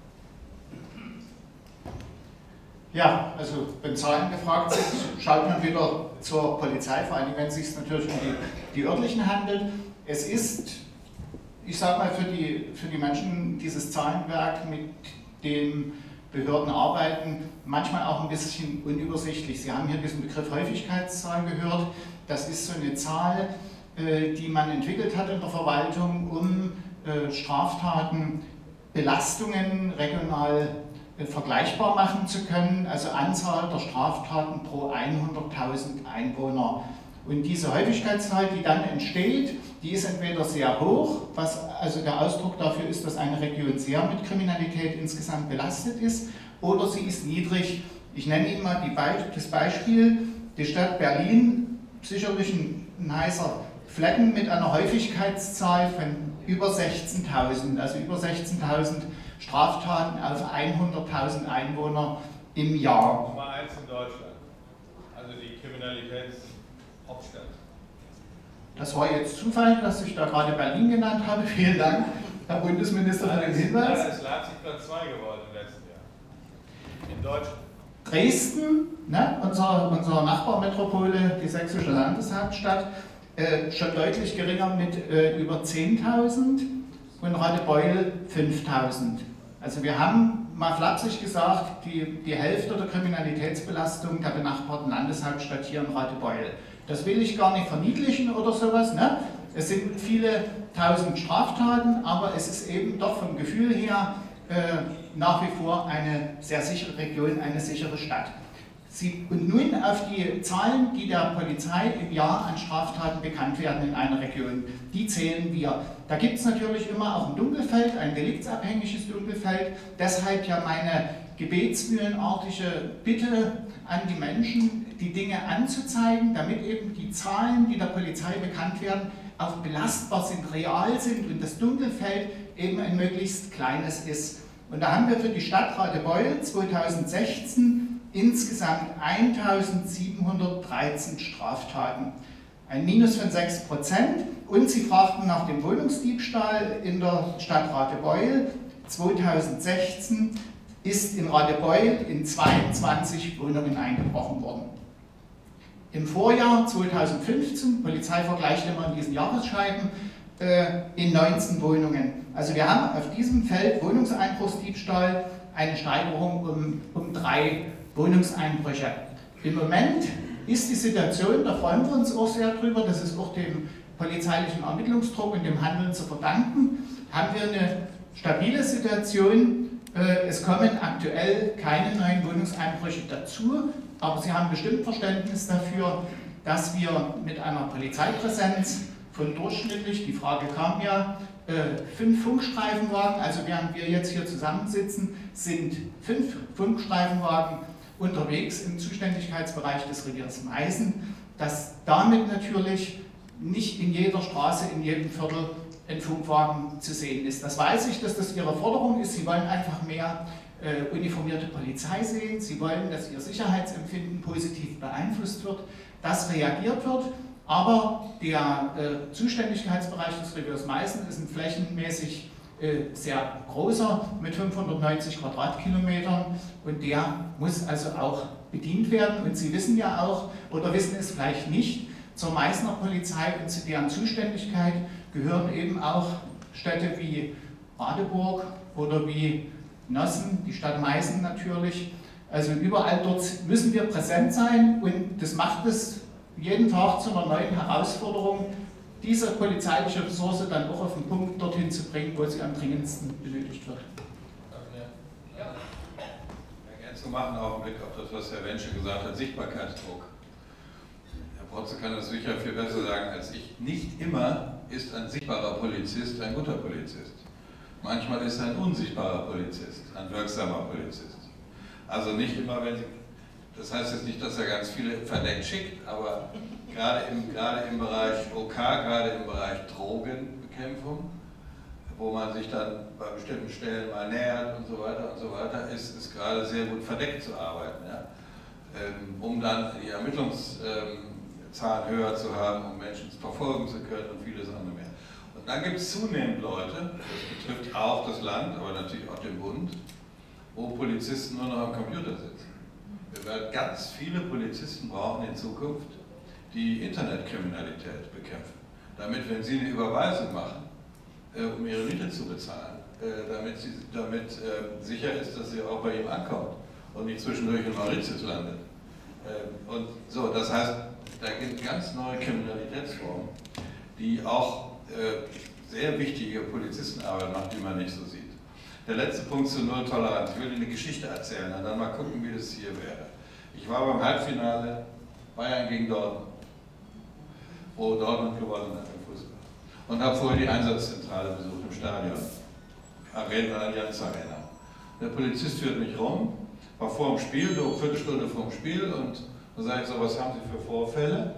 Ja, also wenn Zahlen gefragt sind, schaut man wieder zur Polizei, vor allem wenn es sich natürlich um die örtlichen handelt. Es ist, ich sage mal, für die Menschen dieses Zahlenwerk, mit dem Behörden arbeiten, manchmal auch ein bisschen unübersichtlich. Sie haben hier diesen Begriff Häufigkeitszahl gehört. Das ist so eine Zahl, die man entwickelt hat in der Verwaltung, um Straftaten, Belastungen regional vergleichbar machen zu können, also Anzahl der Straftaten pro 100.000 Einwohner. Und diese Häufigkeitszahl, die dann entsteht, die ist entweder sehr hoch, was also der Ausdruck dafür ist, dass eine Region sehr mit Kriminalität insgesamt belastet ist, oder sie ist niedrig. Ich nenne Ihnen mal das Beispiel, die Stadt Berlin, sicherlich ein heißer Flecken mit einer Häufigkeitszahl von über 16.000, also über 16.000 Straftaten auf 100.000 Einwohner im Jahr. Nummer 1 in Deutschland, also die Kriminalitätshauptstadt. Das war jetzt Zufall, dass ich da gerade Berlin genannt habe. Vielen Dank, Herr Bundesminister, für den Hinweis. Ja, ist Leipzig Platz 2 geworden im letzten Jahr. In Deutschland. Dresden, ne, unsere Nachbarmetropole, die sächsische Landeshauptstadt, schon deutlich geringer mit über 10.000 und Radebeul 5.000. Also wir haben mal flapsig gesagt, die Hälfte der Kriminalitätsbelastung der benachbarten Landeshauptstadt hier in Radebeul. Das will ich gar nicht verniedlichen oder sowas. Ne? Es sind viele tausend Straftaten, aber es ist eben doch vom Gefühl her nach wie vor eine sehr sichere Region, eine sichere Stadt. Und nun auf die Zahlen, die der Polizei im Jahr an Straftaten bekannt werden in einer Region, die zählen wir. Da gibt es natürlich immer auch ein Dunkelfeld, ein deliktsabhängiges Dunkelfeld. Deshalb ja meine gebetsmühlenartige Bitte an die Menschen, die Dinge anzuzeigen, damit eben die Zahlen, die der Polizei bekannt werden, auch belastbar sind, real sind und das Dunkelfeld eben ein möglichst kleines ist. Und da haben wir für die Stadt Radebeul 2016 insgesamt 1713 Straftaten. Ein Minus von 6%. Und Sie fragten nach dem Wohnungsdiebstahl in der Stadt Radebeul. 2016 ist in Radebeul in 22 Wohnungen eingebrochen worden. Im Vorjahr 2015, Polizei vergleicht immer in diesen Jahresscheiben, in 19 Wohnungen. Also wir haben auf diesem Feld Wohnungseinbruchsdiebstahl eine Steigerung um 3 Wohnungseinbrüche. Im Moment ist die Situation, da freuen wir uns auch sehr drüber, das ist auch dem polizeilichen Ermittlungsdruck und dem Handeln zu verdanken, haben wir eine stabile Situation. Es kommen aktuell keine neuen Wohnungseinbrüche dazu, aber Sie haben bestimmt Verständnis dafür, dass wir mit einer Polizeipräsenz von durchschnittlich, die Frage kam ja, 5 Funkstreifenwagen, also während wir jetzt hier zusammensitzen, sind 5 Funkstreifenwagen unterwegs im Zuständigkeitsbereich des Reviers Meißen, dass damit natürlich nicht in jeder Straße, in jedem Viertel ein Funkwagen zu sehen ist. Das weiß ich, dass das Ihre Forderung ist. Sie wollen einfach mehr uniformierte Polizei sehen. Sie wollen, dass Ihr Sicherheitsempfinden positiv beeinflusst wird, dass reagiert wird. Aber der Zuständigkeitsbereich des Reviers Meißen ist ein flächenmäßig sehr großer mit 590 Quadratkilometern und der muss also auch bedient werden. Und Sie wissen ja auch, oder wissen es vielleicht nicht, zur Meißner Polizei und zu deren Zuständigkeit gehören eben auch Städte wie Radeburg oder wie Nossen, die Stadt Meißen natürlich. Also überall dort müssen wir präsent sein und das macht es jeden Tag zu einer neuen Herausforderung, diese polizeiliche Ressource dann auch auf den Punkt dorthin zu bringen, wo sie am dringendsten benötigt wird. Ja. Ergänzung machen auch einen Blick auf das, was Herr Wensche gesagt hat, Sichtbarkeitsdruck. Herr Protze kann das sicher viel besser sagen als ich. Nicht immer ist ein sichtbarer Polizist ein guter Polizist. Manchmal ist er ein unsichtbarer Polizist, ein wirksamer Polizist. Also nicht immer, wenn Sie... Das heißt jetzt nicht, dass er ganz viele verdeckt schickt, aber gerade im Bereich OK, gerade im Bereich Drogenbekämpfung, wo man sich dann bei bestimmten Stellen mal nähert und so weiter, ist gerade sehr gut verdeckt zu arbeiten, ja? Um dann die Ermittlungszahlen höher zu haben, um Menschen verfolgen zu können und vieles andere mehr. Und dann gibt es zunehmend Leute, das betrifft auch das Land, aber natürlich auch den Bund, wo Polizisten nur noch am Computer sitzen. Wir werden ganz viele Polizisten brauchen in Zukunft, die Internetkriminalität bekämpfen. Damit, wenn sie eine Überweisung machen, um ihre Miete zu bezahlen, damit sicher ist, dass sie auch bei ihm ankommt und nicht zwischendurch in Mauritius landet. Und so, das heißt, da gibt es ganz neue Kriminalitätsformen, die auch sehr wichtige Polizistenarbeit macht, die man nicht so sieht. Der letzte Punkt zur Nulltoleranz. Ich will Ihnen eine Geschichte erzählen und dann mal gucken, wie das hier wäre. Ich war beim Halbfinale Bayern gegen Dortmund, wo Dortmund gewonnen hat im Fußball. Und habe vorher die Einsatzzentrale besucht im Stadion, Allianz Arena. Der Polizist führt mich rum, war vor dem Spiel, so eine Viertelstunde vor dem Spiel, und dann sage ich so, was haben Sie für Vorfälle?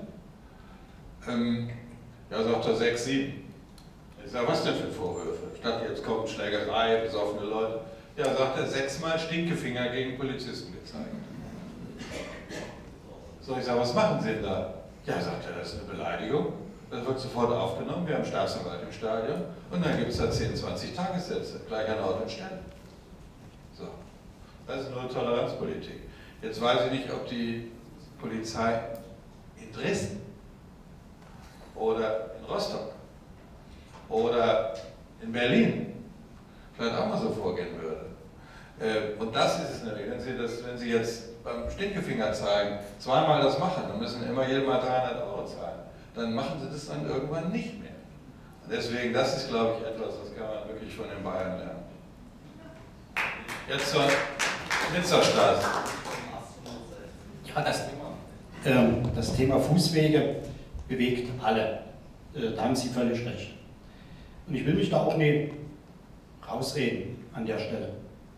Ja, sagt er, 6, 7. Ich sage, was denn für Vorwürfe? Statt jetzt kommt Schlägerei, besoffene Leute. Ja, sagt er, 6-mal Stinkefinger gegen Polizisten gezeigt. So, ich sage, was machen Sie denn da? Ja, sagt er, das ist eine Beleidigung. Das wird sofort aufgenommen, wir haben Staatsanwalt im Stadion und dann gibt es da 10, 20 Tagessätze, gleich an Ort und Stelle. So. Das ist nur Toleranzpolitik. Jetzt weiß ich nicht, ob die Polizei in Dresden oder in Rostock oder in Berlin vielleicht auch mal so vorgehen würde. Und das ist es nämlich, wenn Sie jetzt beim Stinkefinger zeigen, zweimal das machen und müssen immer jedem mal 300 € zahlen, dann machen Sie das dann irgendwann nicht mehr. Und deswegen, das ist, glaube ich, etwas, das kann man wirklich von den Bayern lernen. Jetzt zur Nizza-Straße. Ja, das Thema Fußwege bewegt alle. Da haben Sie völlig recht. Und ich will mich da auch nicht rausreden an der Stelle.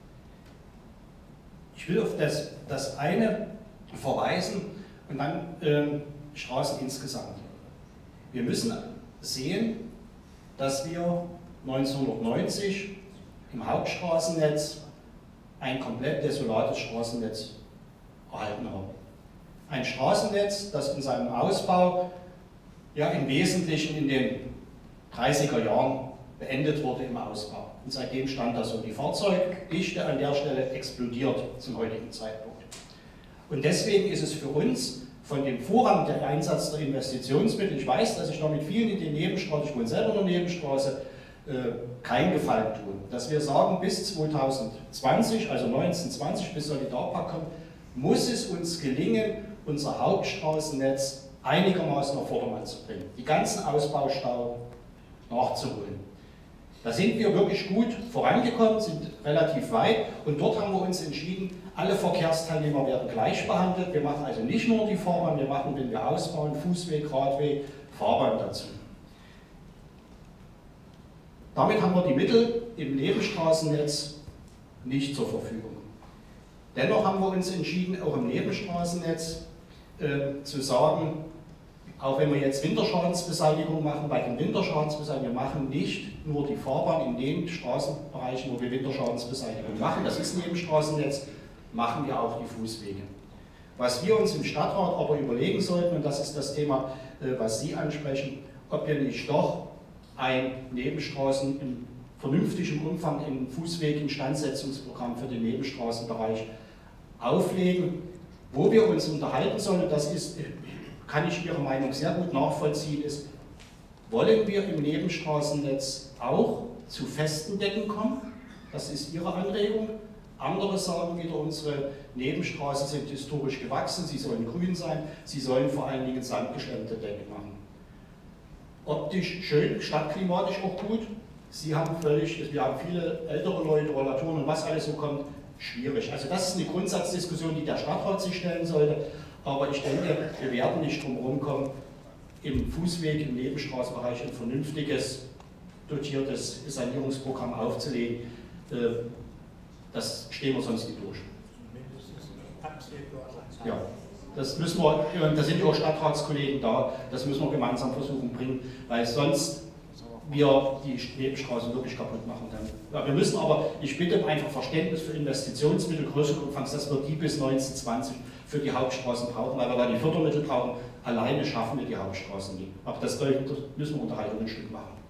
Ich will auf das eine verweisen und dann Straßen insgesamt. Wir müssen sehen, dass wir 1990 im Hauptstraßennetz ein komplett desolates Straßennetz erhalten haben. Ein Straßennetz, das in seinem Ausbau ja im Wesentlichen in den 30er Jahren beendet wurde im Ausbau. Und seitdem stand das so. Die Fahrzeugdichte an der Stelle explodiert zum heutigen Zeitpunkt. Und deswegen ist es für uns von dem Vorrang der Einsatz der Investitionsmittel, ich weiß, dass ich noch mit vielen in den Nebenstraßen, ich wohne selber in der Nebenstraße, keinen Gefallen tun. Dass wir sagen, bis 2020, also 1920, bis Solidarpark kommt, muss es uns gelingen, unser Hauptstraßennetz einigermaßen auf Vordermann zu bringen, die ganzen Ausbaustau nachzuholen. Da sind wir wirklich gut vorangekommen, sind relativ weit und dort haben wir uns entschieden, alle Verkehrsteilnehmer werden gleich behandelt. Wir machen also nicht nur die Fahrbahn, wir machen, wenn wir ausbauen, Fußweg, Radweg, Fahrbahn dazu. Damit haben wir die Mittel im Nebenstraßennetz nicht zur Verfügung. Dennoch haben wir uns entschieden, auch im Nebenstraßennetz zu sagen, auch wenn wir jetzt Winterschadensbeseitigung machen, bei den Winterschadensbeseitigungen, wir machen nicht nur die Fahrbahn in den Straßenbereichen, wo wir Winterschadensbeseitigung machen, das ist Nebenstraßennetz, machen wir auch die Fußwege. Was wir uns im Stadtrat aber überlegen sollten, und das ist das Thema, was Sie ansprechen, ob wir nicht doch ein Nebenstraßen in vernünftigem Umfang ein Fußweg-Instandsetzungsprogramm für den Nebenstraßenbereich auflegen, wo wir uns unterhalten sollen. Das ist, kann ich Ihre Meinung sehr gut nachvollziehen, ist, wollen wir im Nebenstraßennetz auch zu festen Decken kommen? Das ist Ihre Anregung. Andere sagen wieder, unsere Nebenstraßen sind historisch gewachsen, sie sollen grün sein, sie sollen vor allen Dingen sandgeschwemmte Decken machen. Optisch schön, stadtklimatisch auch gut. Sie haben völlig, wir haben viele ältere Leute, Rollatoren und was alles so kommt, schwierig. Also das ist eine Grundsatzdiskussion, die der Stadtrat sich stellen sollte. Aber ich denke, wir werden nicht drum herum kommen, im Fußweg, im Nebenstraßenbereich ein vernünftiges, dotiertes Sanierungsprogramm aufzulegen. Das stehen wir sonst nicht durch. Ja, das müssen wir, da sind ja auch Stadtratskollegen da, das müssen wir gemeinsam versuchen bringen, weil sonst wir die Nebenstraßen wirklich kaputt machen können. Ja, wir müssen aber, ich bitte um einfach Verständnis für Investitionsmittel größeren Umfangs, dass wir die bis 1920 für die Hauptstraßen brauchen, weil wir da die Fördermittel brauchen. Alleine schaffen wir die Hauptstraßen nie. Aber das müssen wir Unterhaltung ein Stück machen.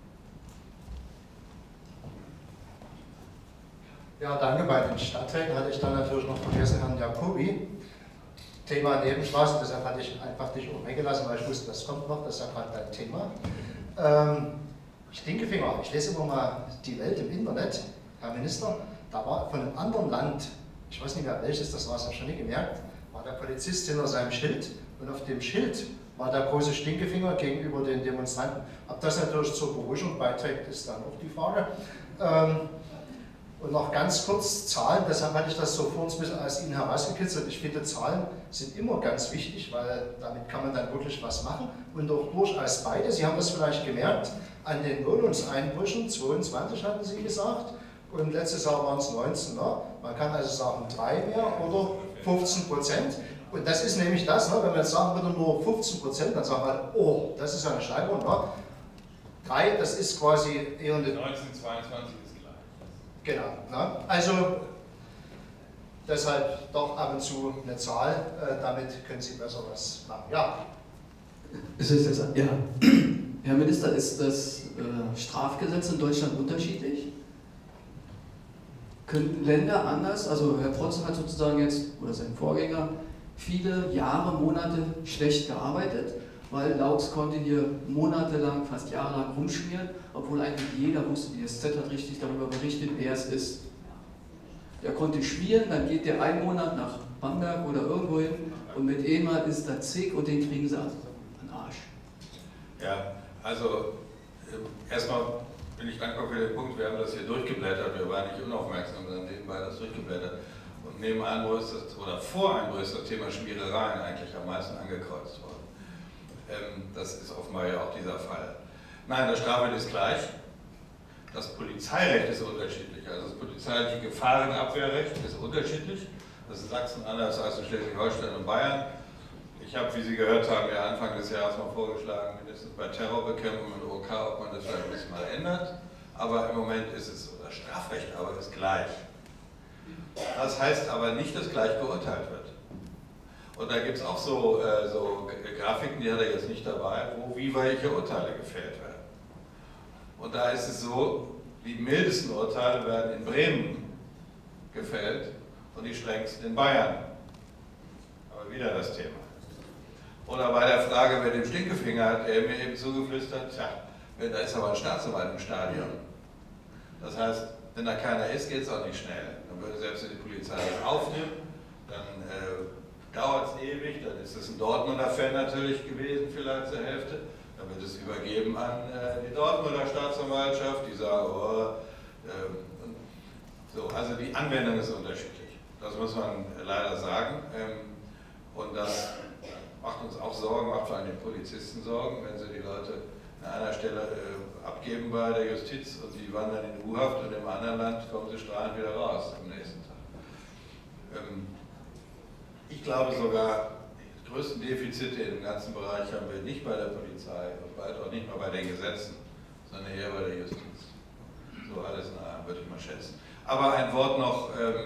Ja, danke. Bei den Stadträten hatte ich dann natürlich noch vergessen, Herrn Jacobi. Thema Nebenstraßen, deshalb hatte ich einfach dich auch weggelassen, weil ich wusste, das kommt noch, das ist ja gerade dein Thema. Stinkefinger, ich lese immer mal die Welt im Internet, Herr Minister, da war von einem anderen Land, ich weiß nicht mehr welches das war, das habe ich schon nie gemerkt, war der Polizist hinter seinem Schild und auf dem Schild war der große Stinkefinger gegenüber den Demonstranten. Ob das natürlich zur Beruhigung beiträgt, ist dann auch die Frage. Und noch ganz kurz Zahlen, deshalb hatte ich das so vor uns ein bisschen aus Ihnen herausgekitzelt. Ich finde, Zahlen sind immer ganz wichtig, weil damit kann man dann wirklich was machen und auch durchaus beide. Sie haben das vielleicht gemerkt, an den Wohnungseinbrüchen, 22 hatten Sie gesagt, und letztes Jahr waren es 19. Ne? Man kann also sagen 3 mehr oder 15%. Und das ist nämlich das, ne? Wenn man jetzt sagen würde nur 15%, dann sagen wir, oh, das ist eine Steigerung. Ne? 3, das ist quasi eher eine... 1922 ist klar. Genau. Ne? Also deshalb doch ab und zu eine Zahl, damit können Sie besser was machen. Ja. Es ist jetzt, ja. Herr Minister, ist das Strafgesetz in Deutschland unterschiedlich? Könnten Länder anders, also Herr Protzer hat sozusagen jetzt, oder sein Vorgänger, viele Jahre, Monate schlecht gearbeitet, weil Laux konnte hier monatelang, fast jahrelang rumschmieren, obwohl eigentlich jeder wusste, die SZ hat richtig darüber berichtet, wer es ist. Der konnte schmieren, dann geht der einen Monat nach Bamberg oder irgendwo hin und mit einmal ist da zig und den kriegen sie an den Arsch. Ja, also erstmal bin ich dankbar für den Punkt, wir haben das hier durchgeblättert, wir waren nicht unaufmerksam, sondern nebenbei das durchgeblättert. Und nebenan, wo ist das, oder voran, wo ist das Thema Schmierereien eigentlich am meisten angekreuzt worden. Das ist offenbar ja auch dieser Fall. Nein, das Strafrecht ist gleich. Das Polizeirecht ist unterschiedlich. Also das polizeiliche Gefahrenabwehrrecht ist unterschiedlich. Das ist Sachsen anders als in Schleswig-Holstein und Bayern. Ich habe, wie Sie gehört haben, ja Anfang des Jahres mal vorgeschlagen, mindestens bei Terrorbekämpfung und OK, ob man das vielleicht ein bisschen mal ändert. Aber im Moment ist es so. Das Strafrecht aber ist gleich. Das heißt aber nicht, dass gleich geurteilt wird. Und da gibt es auch so Grafiken, die hat er jetzt nicht dabei, wo wie welche Urteile gefällt werden. Und da ist es so, die mildesten Urteile werden in Bremen gefällt und die strengsten in Bayern. Aber wieder das Thema. Oder bei der Frage, wer den Stinkefinger hat, er mir eben zugeflüstert, tja, da ist aber ein Staatsanwalt im Stadion. Das heißt, wenn da keiner ist, geht es auch nicht schnell. Dann würde selbst wenn die Polizei das aufnimmt, dann dauert es ewig, dann ist es ein Dortmunder Fan natürlich gewesen, vielleicht zur Hälfte. Dann wird es übergeben an die Dortmunder Staatsanwaltschaft, die sagen, oh, so, also die Anwendung ist unterschiedlich. Das muss man leider sagen. Und das macht uns auch Sorgen, macht vor allem den Polizisten Sorgen, wenn sie die Leute an einer Stelle abgeben bei der Justiz und die wandern in U-Haft und im anderen Land kommen sie strahlend wieder raus am nächsten Tag. Ich glaube sogar, die größten Defizite im ganzen Bereich haben wir nicht bei der Polizei und bald auch nicht mal bei den Gesetzen, sondern eher bei der Justiz. So alles in allem, würde ich mal schätzen. Aber ein Wort noch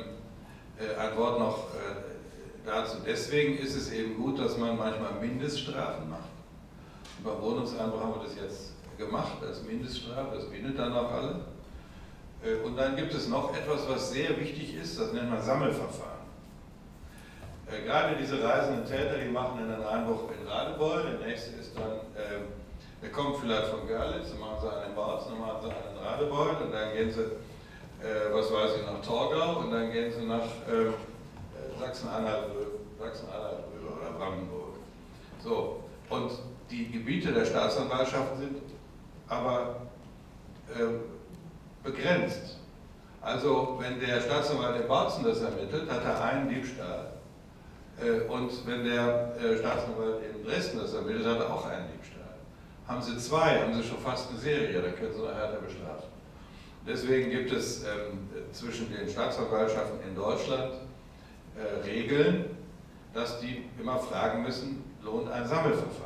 dazu. Deswegen ist es eben gut, dass man manchmal Mindeststrafen macht. Und bei Wohnungseinbruch haben wir das jetzt gemacht als Mindeststrafe, das bindet dann auch alle. Und dann gibt es noch etwas, was sehr wichtig ist, das nennt man Sammelverfahren. Gerade diese reisenden Täter, die machen einen Einbruch in Radebeul, der nächste ist dann, der kommt vielleicht von Görlitz, dann machen sie einen in Barz, dann machen sie einen in Radebeul und dann gehen sie, was weiß ich, nach Torgau und dann gehen sie nach Sachsen-Anhalt oder Brandenburg. So, und die Gebiete der Staatsanwaltschaften sind aber begrenzt. Also wenn der Staatsanwalt in Bautzen das ermittelt, hat er einen Diebstahl. Und wenn der Staatsanwalt in Dresden das ermittelt, hat er auch einen Diebstahl. Haben sie zwei, haben sie schon fast eine Serie, dann können sie noch härter bestrafen. Deswegen gibt es zwischen den Staatsanwaltschaften in Deutschland Regeln, dass die immer fragen müssen, lohnt ein Sammelverfahren.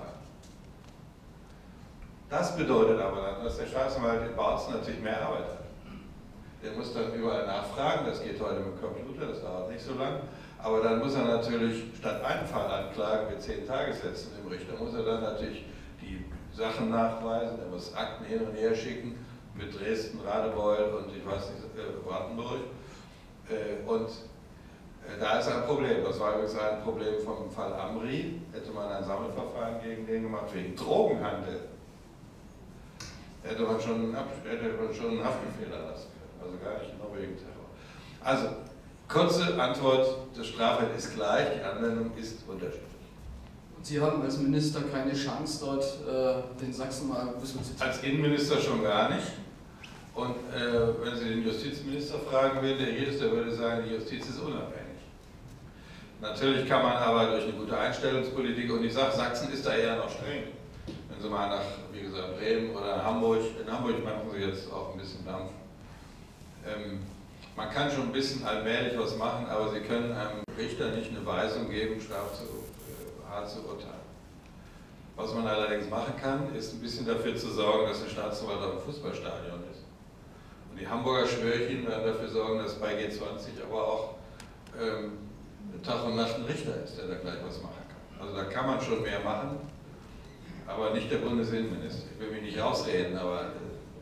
Das bedeutet aber dann, dass der Staatsanwalt in Bautzen natürlich mehr Arbeit hat. Der muss dann überall nachfragen, das geht heute mit dem Computer, das dauert nicht so lang. Aber dann muss er natürlich statt einen Fall anklagen mit 10 Tagessätzen im Richter, muss er dann natürlich die Sachen nachweisen, er muss Akten hin und her schicken mit Dresden, Radebeul und ich weiß nicht, Brandenburg. Und da ist ein Problem. Das war übrigens ein Problem vom Fall Amri. Hätte man ein Sammelverfahren gegen den gemacht wegen Drogenhandel, hätte man schon einen Haftbefehl erlassen können. Also gar nicht nur wegen Terror. Also, kurze Antwort, das Strafrecht ist gleich, die Anwendung ist unterschiedlich. Und Sie haben als Minister keine Chance, dort den Sachsen mal ein bisschen zu ziehen? Als Innenminister schon gar nicht. Und wenn Sie den Justizminister fragen würden, der würde sagen, die Justiz ist unabhängig. Natürlich kann man aber durch eine gute Einstellungspolitik, und ich sage, Sachsen ist da eher noch streng. Wenn Sie mal nach, wie gesagt, Bremen oder Hamburg, in Hamburg machen Sie jetzt auch ein bisschen Dampf. Man kann schon ein bisschen allmählich was machen, aber Sie können einem Richter nicht eine Weisung geben, hart zu urteilen. Was man allerdings machen kann, ist ein bisschen dafür zu sorgen, dass der Staatsanwalt auch im Fußballstadion ist. Und die Hamburger Schwörchen werden dafür sorgen, dass bei G20 aber auch Tag und Nacht ein Richter ist, der da gleich was machen kann. Also da kann man schon mehr machen, aber nicht der Bundesinnenminister. Ich will mich nicht rausreden, aber...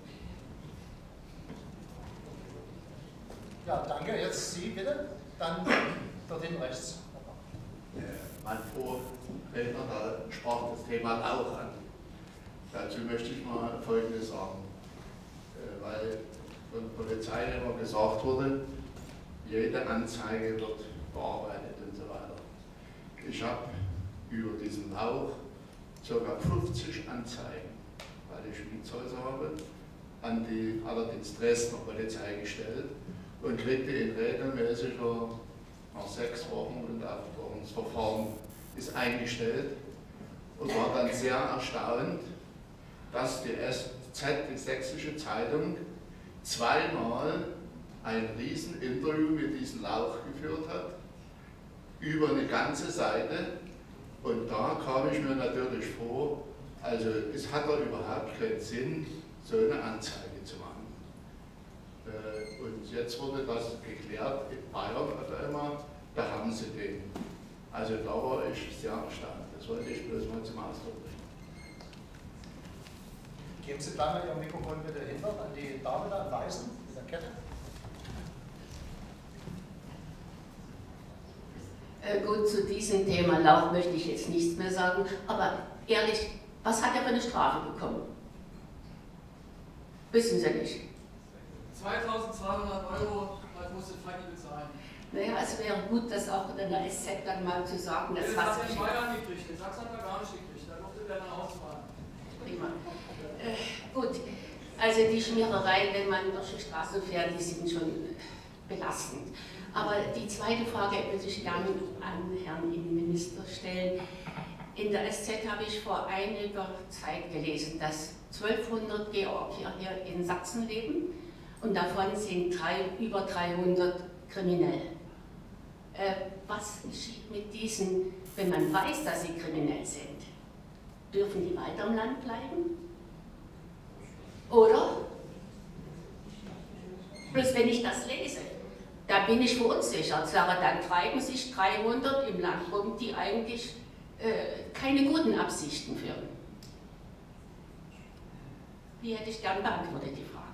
Ja, danke. Jetzt Sie bitte. Dann dort hinten rechts. Mein Vorredner sprach das Thema Lauch an. Dazu möchte ich mal Folgendes sagen. Weil von der Polizei immer gesagt wurde, jede Anzeige wird bearbeitet und so weiter. Ich habe über diesen Lauch ca. 50 Anzeigen, weil ich Mietshäuser habe, an die allerdings Dresdner Polizei gestellt und kriegte in regelmäßiger, nach 6 Wochen und Aufklärungsverfahren ist eingestellt und war dann sehr erstaunt, dass die SZ, die Sächsische Zeitung, zweimal ein Rieseninterview mit diesem Lauch geführt hat, über eine ganze Seite. Und da kam ich mir natürlich vor, also es hat doch überhaupt keinen Sinn, so eine Anzeige zu machen. Und jetzt wurde das geklärt in Bayern auf einmal, da haben sie den. Also da war ich sehr erstaunt. Das wollte ich bloß mal zum Ausdruck bringen. Geben Sie da mal Ihr Mikrofon bitte hinter an die Dame da in Weißen, in der Kette. Gut, zu diesem Thema Lauch möchte ich jetzt nichts mehr sagen, aber ehrlich, was hat er für eine Strafe bekommen? Wissen Sie nicht. 2.200 Euro musste Frankie bezahlen. Naja, es wäre gut, das auch in der SZ dann mal zu sagen, das hat was er in Bayern gekriegt, in Sachsen hat er gar nicht gekriegt, da durfte der dann ausfahren. Prima. Gut, also die Schmierereien, wenn man durch die Straße fährt, die sind schon belastend. Aber die zweite Frage würde ich gerne an Herrn Innenminister stellen. In der SZ habe ich vor einiger Zeit gelesen, dass 1200 Georgier hier in Sachsen leben und davon sind über 300 kriminell. Was geschieht mit diesen, wenn man weiß, dass sie kriminell sind? Dürfen die weiter im Land bleiben? Oder? Bloß wenn ich das lese, da bin ich verunsichert. Sage, dann treiben sich 300 im Land rum, die eigentlich keine guten Absichten führen. Die hätte ich gern beantwortet, die Frage.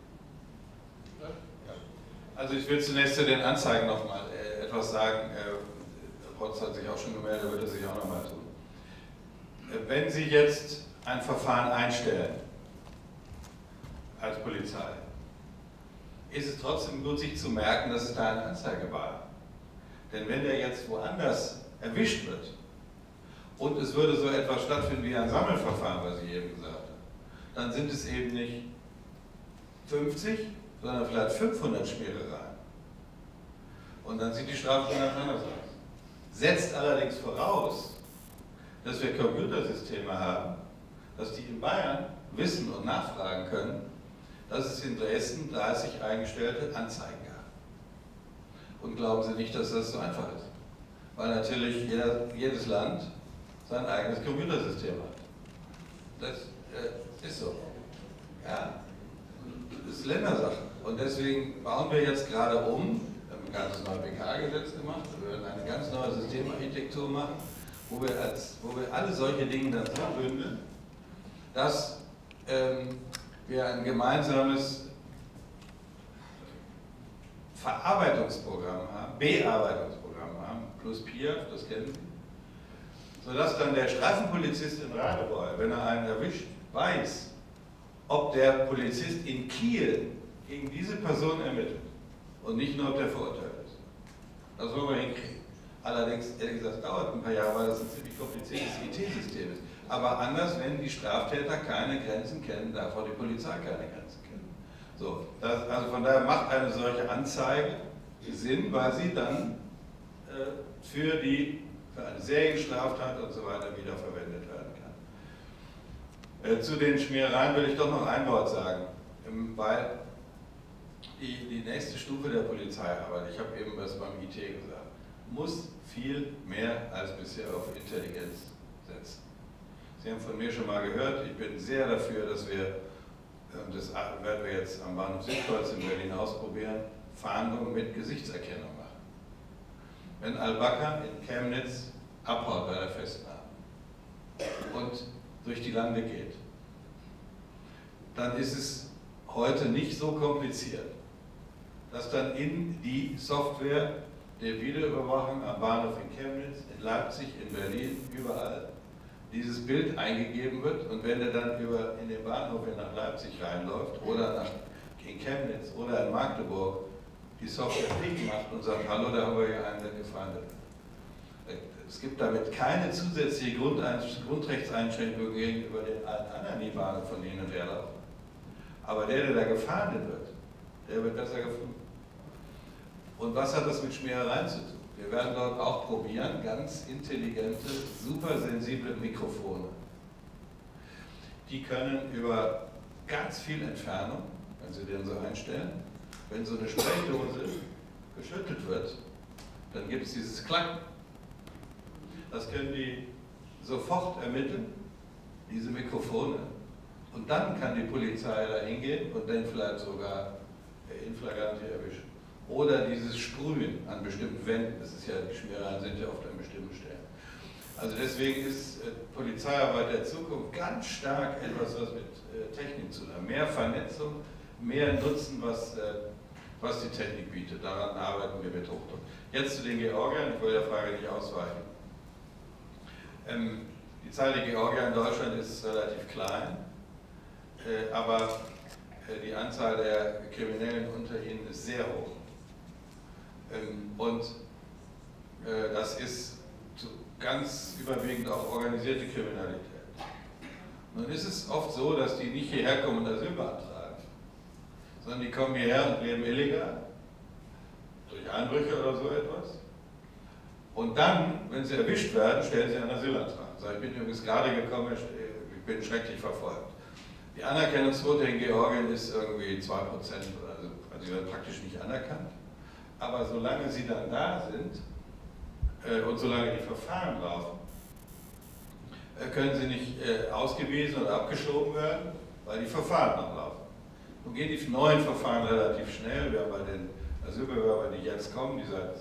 Also ich will zunächst zu den Anzeigen noch mal etwas sagen. Herr Protz hat sich auch schon gemeldet, wird er sich auch noch mal tun. Wenn Sie jetzt ein Verfahren einstellen als Polizei, ist es trotzdem gut, sich zu merken, dass es da eine Anzeige war. Denn wenn der jetzt woanders erwischt wird und es würde so etwas stattfinden wie ein Sammelverfahren, was ich eben gesagt habe, dann sind es eben nicht 50, sondern vielleicht 500 Schmierereien. Und dann sieht die Strafe schon ganz anders aus. Setzt allerdings voraus, dass wir Computersysteme haben, dass die in Bayern wissen und nachfragen können, dass es in Dresden 30 eingestellte Anzeigen gab. Und glauben Sie nicht, dass das so einfach ist. Weil natürlich jedes Land sein eigenes Computersystem hat. Das ist so. Ja, das ist Ländersache. Und deswegen bauen wir jetzt gerade um, wir haben ein ganzes neues BK-Gesetz gemacht, wir werden eine ganz neue Systemarchitektur machen, wo wir alle solche Dinge dann so bündeln, dass wir ein gemeinsames Verarbeitungsprogramm haben, Bearbeitungsprogramm haben, plus PIAF, das kennen Sie, sodass dann der Streifenpolizist in Radebeul, wenn er einen erwischt, weiß, ob der Polizist in Kiel gegen diese Person ermittelt und nicht nur, ob der verurteilt ist. Das wollen wir hinkriegen. Allerdings, ehrlich gesagt, dauert ein paar Jahre, weil das ein ziemlich kompliziertes IT-System ist. Aber anders, wenn die Straftäter keine Grenzen kennen, darf auch die Polizei keine Grenzen kennen. So, also von daher macht eine solche Anzeige Sinn, weil sie dann für eine Serienstraftat und so weiter wiederverwendet werden kann. Zu den Schmierereien will ich doch noch ein Wort sagen, weil die nächste Stufe der Polizeiarbeit, ich habe eben was beim IT gesagt, muss viel mehr als bisher auf Intelligenz setzen. Sie haben von mir schon mal gehört, ich bin sehr dafür, dass wir, das werden wir jetzt am Bahnhof Südkreuz in Berlin ausprobieren, Fahndung mit Gesichtserkennung machen. Wenn Al-Bakr in Chemnitz abhaut bei der Festnahme und durch die Lande geht, dann ist es heute nicht so kompliziert, dass dann in die Software der Videoüberwachung am Bahnhof in Chemnitz, in Leipzig, in Berlin, überall dieses Bild eingegeben wird, und wenn er dann in den Bahnhof nach Leipzig reinläuft oder in Chemnitz oder in Magdeburg die Software Klick macht und sagt, hallo, da haben wir ja einen, der gefahndet wird. Es gibt damit keine zusätzliche Grundrechtseinschränkung gegenüber den allen anderen, die Bahnen von hin und her laufen. Aber der da gefahndet wird, der wird besser gefunden. Und was hat das mit Schmierereien zu tun? Wir werden dort auch probieren, ganz intelligente, supersensible Mikrofone. Die können über ganz viel Entfernung, wenn Sie den so einstellen, wenn so eine Sprechdose geschüttelt wird, dann gibt es dieses Klacken. Das können die sofort ermitteln, diese Mikrofone. Und dann kann die Polizei da hingehen und den vielleicht sogar in flagranti erwischen. Oder dieses Sprühen an bestimmten Wänden, das ist ja, die Schmierereien sind ja oft an bestimmten Stellen. Also deswegen ist Polizeiarbeit der Zukunft ganz stark etwas, was mit Technik zu tun hat. Mehr Vernetzung, mehr Nutzen, was die Technik bietet. Daran arbeiten wir mit Hochdruck. Jetzt zu den Georgiern, ich will der Frage nicht ausweichen. Die Zahl der Georgier in Deutschland ist relativ klein, aber die Anzahl der Kriminellen unter ihnen ist sehr hoch. Und das ist ganz überwiegend auch organisierte Kriminalität. Nun ist es oft so, dass die nicht hierher kommen und Asyl beantragen, sondern die kommen hierher und leben illegal, durch Einbrüche oder so etwas. Und dann, wenn sie erwischt werden, stellen sie einen Asylantrag. Also ich bin übrigens gerade gekommen, ich bin schrecklich verfolgt. Die Anerkennungsquote in Georgien ist irgendwie 2%, also sie werden praktisch nicht anerkannt. Aber solange sie dann da sind und solange die Verfahren laufen, können sie nicht ausgewiesen oder abgeschoben werden, weil die Verfahren noch laufen. Nun gehen die neuen Verfahren relativ schnell. Wir haben bei den Asylbewerbern, die jetzt kommen, die seit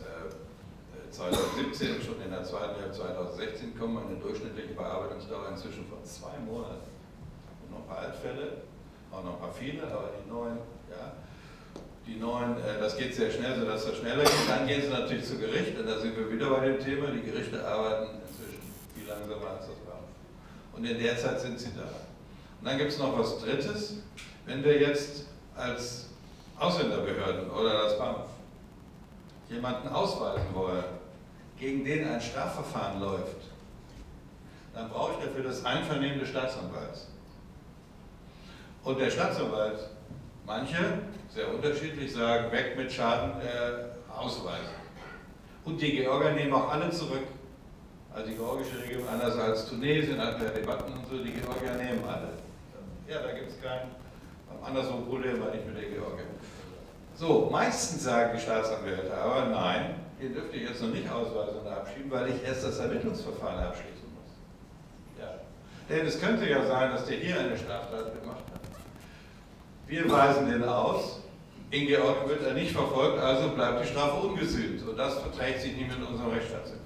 2017 schon in der zweiten Hälfte 2016 kommen, eine durchschnittliche Bearbeitungsdauer inzwischen von 2 Monaten. Und noch ein paar Altfälle, auch noch ein paar viele, aber die neuen, ja. Die neuen, das geht sehr schnell, sodass das schneller geht. Dann gehen sie natürlich zu Gericht und da sind wir wieder bei dem Thema. Die Gerichte arbeiten inzwischen viel langsamer als das BAMF. Und in der Zeit sind sie da. Und dann gibt es noch was Drittes. Wenn wir jetzt als Ausländerbehörden oder das BAMF jemanden ausweisen wollen, gegen den ein Strafverfahren läuft, dann brauche ich dafür das Einvernehmen des Staatsanwalts. Und der Staatsanwalt, manche, sehr unterschiedlich, sagen, weg mit Schaden ausweisen. Und die Georgier nehmen auch alle zurück. Also die georgische Regierung, anders als Tunesien, hatten wir Debatten und so, die Georgier nehmen alle. Ja, da gibt es kein anderswo Problem, war nicht mit der Georgier. So, meistens sagen die Staatsanwälte aber, nein, den dürft ihr jetzt noch nicht ausweisen und abschieben, weil ich erst das Ermittlungsverfahren abschließen muss. Ja. Denn es könnte ja sein, dass der hier eine Straftat gemacht hat. Wir weisen den aus, in Georgien wird er nicht verfolgt, also bleibt die Strafe ungesühnt. Und das verträgt sich nicht mit unserem Rechtsstaatssystem.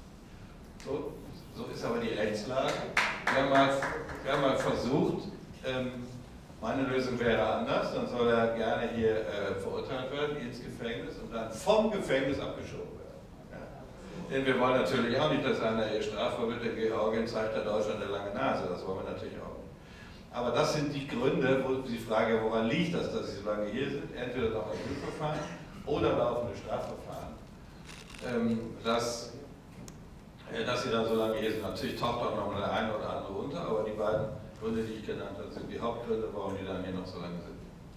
So ist aber die Rechtslage. Wir haben mal versucht, meine Lösung wäre anders, dann soll er gerne hier verurteilt werden, ins Gefängnis und dann vom Gefängnis abgeschoben werden. Ja. Denn wir wollen natürlich auch nicht, dass einer hier strafbar wird, in Georgien zeigt er Deutschland eine lange Nase, das wollen wir natürlich auch nicht. Aber das sind die Gründe, wo die Frage, woran liegt das, dass sie so lange hier sind, entweder noch Asylverfahren oder laufende Strafverfahren, dass sie dann so lange hier sind. Natürlich taucht auch noch mal der eine oder andere unter, aber die beiden Gründe, die ich genannt habe, sind die Hauptgründe, warum die dann hier noch so lange sind.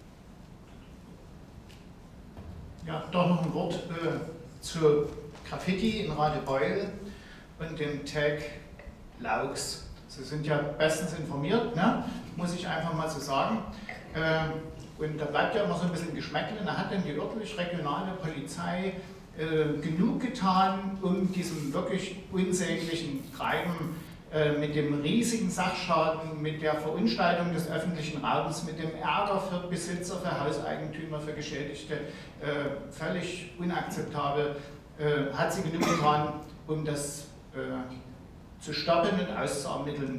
Ja, doch noch ein Wort zu Graffiti in Radebeul und dem Tag Laux. Sie sind ja bestens informiert, ne? Muss ich einfach mal so sagen. Und da bleibt ja immer so ein bisschen Geschmäckle. Da hat denn die örtlich-regionale Polizei genug getan, um diesem wirklich unsäglichen Treiben mit dem riesigen Sachschaden, mit der Verunstaltung des öffentlichen Raums, mit dem Ärger für Besitzer, für Hauseigentümer, für Geschädigte, völlig unakzeptabel, hat sie genug getan, um das zu stoppen und auszuermitteln,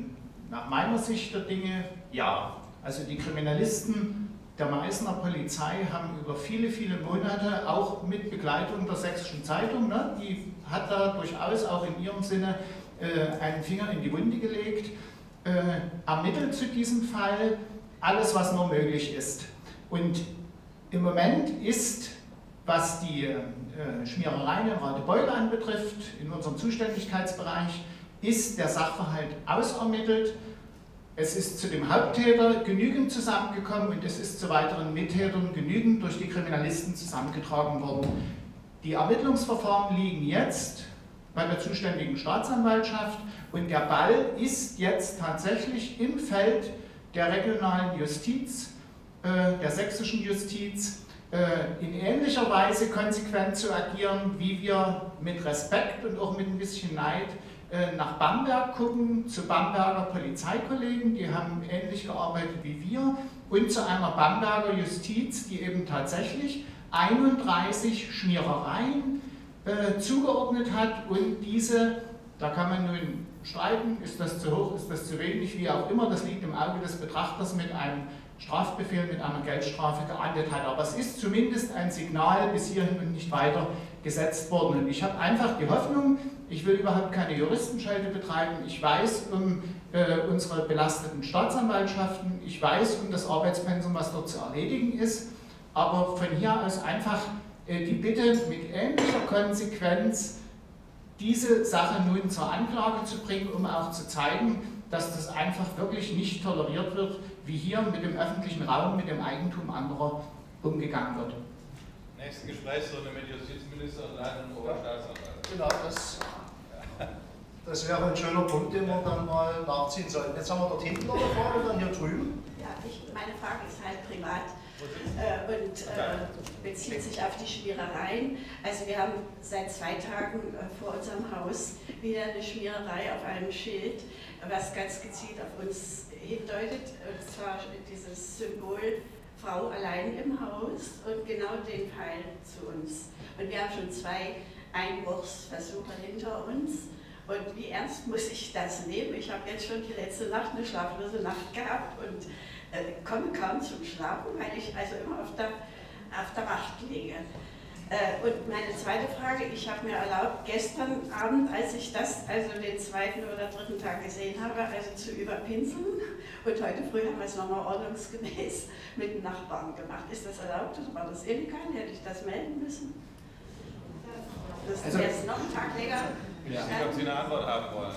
Nach meiner Sicht der Dinge ja. Also die Kriminalisten der Meißner Polizei haben über viele, viele Monate, auch mit Begleitung der Sächsischen Zeitung, ne, die hat da durchaus auch in ihrem Sinne einen Finger in die Wunde gelegt, ermittelt zu diesem Fall alles, was nur möglich ist. Und im Moment ist, was die Schmierereien in Radebeul anbetrifft, in unserem Zuständigkeitsbereich, ist der Sachverhalt ausermittelt. Es ist zu dem Haupttäter genügend zusammengekommen und es ist zu weiteren Mittätern genügend durch die Kriminalisten zusammengetragen worden. Die Ermittlungsverfahren liegen jetzt bei der zuständigen Staatsanwaltschaft und der Ball ist jetzt tatsächlich im Feld der regionalen Justiz, der sächsischen Justiz, in ähnlicher Weise konsequent zu agieren, wie wir mit Respekt und auch mit ein bisschen Neid nach Bamberg gucken, zu Bamberger Polizeikollegen, die haben ähnlich gearbeitet wie wir, und zu einer Bamberger Justiz, die eben tatsächlich 31 Schmierereien zugeordnet hat und diese, da kann man nun streiten, ist das zu hoch, ist das zu wenig, wie auch immer, das liegt im Auge des Betrachters, mit einem Strafbefehl, mit einer Geldstrafe geahndet hat. Aber es ist zumindest ein Signal bis hierhin und nicht weiter gesetzt worden. Und ich habe einfach die Hoffnung, ich will überhaupt keine Juristenschelte betreiben, ich weiß um unsere belasteten Staatsanwaltschaften, ich weiß um das Arbeitspensum, was dort zu erledigen ist, aber von hier aus einfach die Bitte mit ähnlicher Konsequenz diese Sache nun zur Anklage zu bringen, um auch zu zeigen, dass das einfach wirklich nicht toleriert wird, wie hier mit dem öffentlichen Raum, mit dem Eigentum anderer umgegangen wird. Nächste Gesprächsrunde mit Justizminister und Leitenden Oberstaatsanwalt. Genau, das wäre ein schöner Punkt, den wir dann mal nachziehen sollten. Jetzt haben wir dort hinten noch eine Frage, dann hier drüben. Ja, meine Frage ist halt privat und bezieht sich auf die Schmierereien. Also wir haben seit 2 Tagen vor unserem Haus wieder eine Schmiererei auf einem Schild, was ganz gezielt auf uns hindeutet, und zwar dieses Symbol Frau allein im Haus und genau den Pfeil zu uns. Und wir haben schon 2 Einbruchsversuche hinter uns. Und wie ernst muss ich das nehmen? Ich habe jetzt schon die letzte Nacht eine schlaflose Nacht gehabt und komme kaum zum Schlafen, weil ich also immer auf der Wacht liege. Und meine zweite Frage, ich habe mir erlaubt, gestern Abend, als ich das also den 2. oder 3. Tag gesehen habe, also zu überpinseln. Und heute früh haben wir es nochmal ordnungsgemäß mit dem Nachbarn gemacht. Ist das erlaubt oder war das illegal? Hätte ich das melden müssen? Das ist also jetzt noch ein Tag länger. Ja. Ob Sie eine Antwort haben wollen.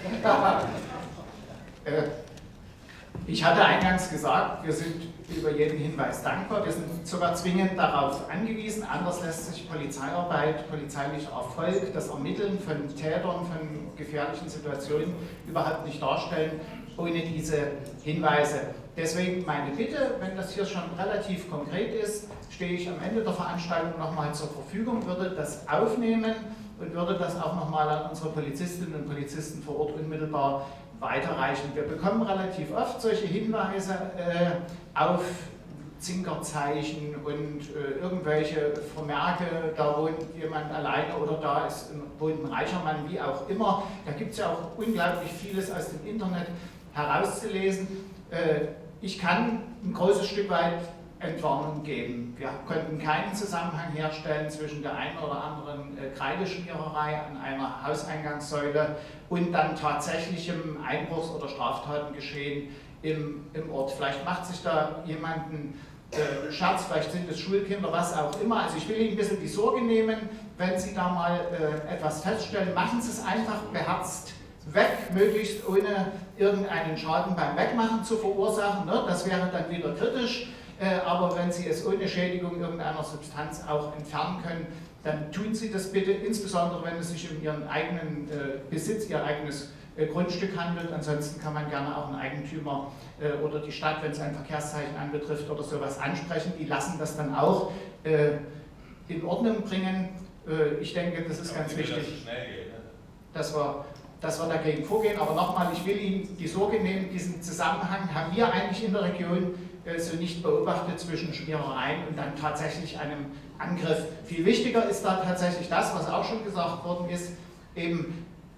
Ich hatte eingangs gesagt, wir sind über jeden Hinweis dankbar. Wir sind sogar zwingend darauf angewiesen. Anders lässt sich Polizeiarbeit, polizeilicher Erfolg, das Ermitteln von Tätern, von gefährlichen Situationen überhaupt nicht darstellen ohne diese Hinweise. Deswegen meine Bitte, wenn das hier schon relativ konkret ist, stehe ich am Ende der Veranstaltung nochmal zur Verfügung, würde das aufnehmen und würde das auch nochmal an unsere Polizistinnen und Polizisten vor Ort unmittelbar weiterreichen. Wir bekommen relativ oft solche Hinweise auf Zinkerzeichen und irgendwelche Vermerke, da wohnt jemand alleine oder da wohnt ein reicher Mann, wie auch immer. Da gibt es ja auch unglaublich vieles aus dem Internet herauszulesen. Ich kann ein großes Stück weit Entwarnung geben. Wir konnten keinen Zusammenhang herstellen zwischen der einen oder anderen Kreideschmiererei an einer Hauseingangssäule und dann tatsächlichem Einbruchs- oder Straftatengeschehen im Ort. Vielleicht macht sich da jemand einen Scherz, vielleicht sind es Schulkinder, was auch immer. Also ich will Ihnen ein bisschen die Sorge nehmen, wenn Sie da mal etwas feststellen, machen Sie es einfach beherzt weg, möglichst ohne irgendeinen Schaden beim Wegmachen zu verursachen. Ne? Das wäre dann wieder kritisch. Aber wenn Sie es ohne Schädigung irgendeiner Substanz auch entfernen können, dann tun Sie das bitte, insbesondere wenn es sich um Ihren eigenen Besitz, Ihr eigenes Grundstück handelt. Ansonsten kann man gerne auch einen Eigentümer oder die Stadt, wenn es ein Verkehrszeichen anbetrifft oder sowas, ansprechen. Die lassen das dann auch in Ordnung bringen. Ich denke, das ist ganz wichtig, dass wir dagegen vorgehen. Aber nochmal, ich will Ihnen die Sorge nehmen, diesen Zusammenhang haben wir eigentlich in der Region so nicht beobachtet zwischen Schmierereien und dann tatsächlich einem Angriff. Viel wichtiger ist da tatsächlich das, was auch schon gesagt worden ist, eben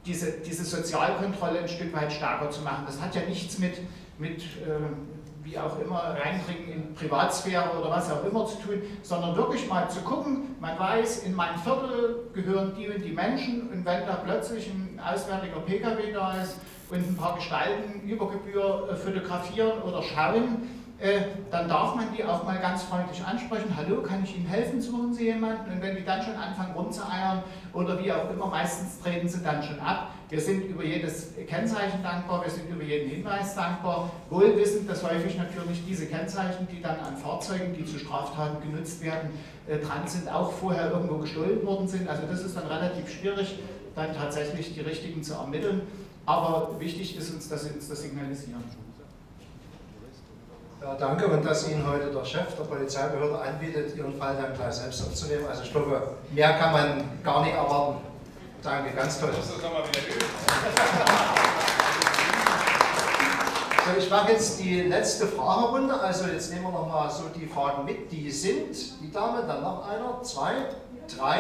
diese Sozialkontrolle ein Stück weit stärker zu machen. Das hat ja nichts mit wie auch immer, Eindringen in Privatsphäre oder was auch immer zu tun, sondern wirklich mal zu gucken, man weiß, in mein Viertel gehören die und die Menschen, und wenn da plötzlich ein auswärtiger Pkw da ist und ein paar Gestalten über Gebühr fotografieren oder schauen, dann darf man die auch mal ganz freundlich ansprechen. Hallo, kann ich Ihnen helfen? Suchen Sie jemanden? Und wenn die dann schon anfangen rumzueiern oder wie auch immer, meistens treten sie dann schon ab. Wir sind über jedes Kennzeichen dankbar, wir sind über jeden Hinweis dankbar, wohl wissend, dass häufig natürlich diese Kennzeichen, die dann an Fahrzeugen, die zu Straftaten genutzt werden, dran sind, auch vorher irgendwo gestohlen worden sind. Also das ist dann relativ schwierig, dann tatsächlich die richtigen zu ermitteln. Aber wichtig ist uns, dass Sie uns das signalisieren. Ja, danke, und dass Ihnen heute der Chef der Polizeibehörde anbietet, Ihren Fall dann gleich selbst aufzunehmen. Also ich glaube, mehr kann man gar nicht erwarten. Danke, ganz toll. Das nochmal wieder üben. So, ich mache jetzt die letzte Fragerunde. Also jetzt nehmen wir nochmal so die Fragen mit, die sind. Die Dame, dann noch einer, 2, 3,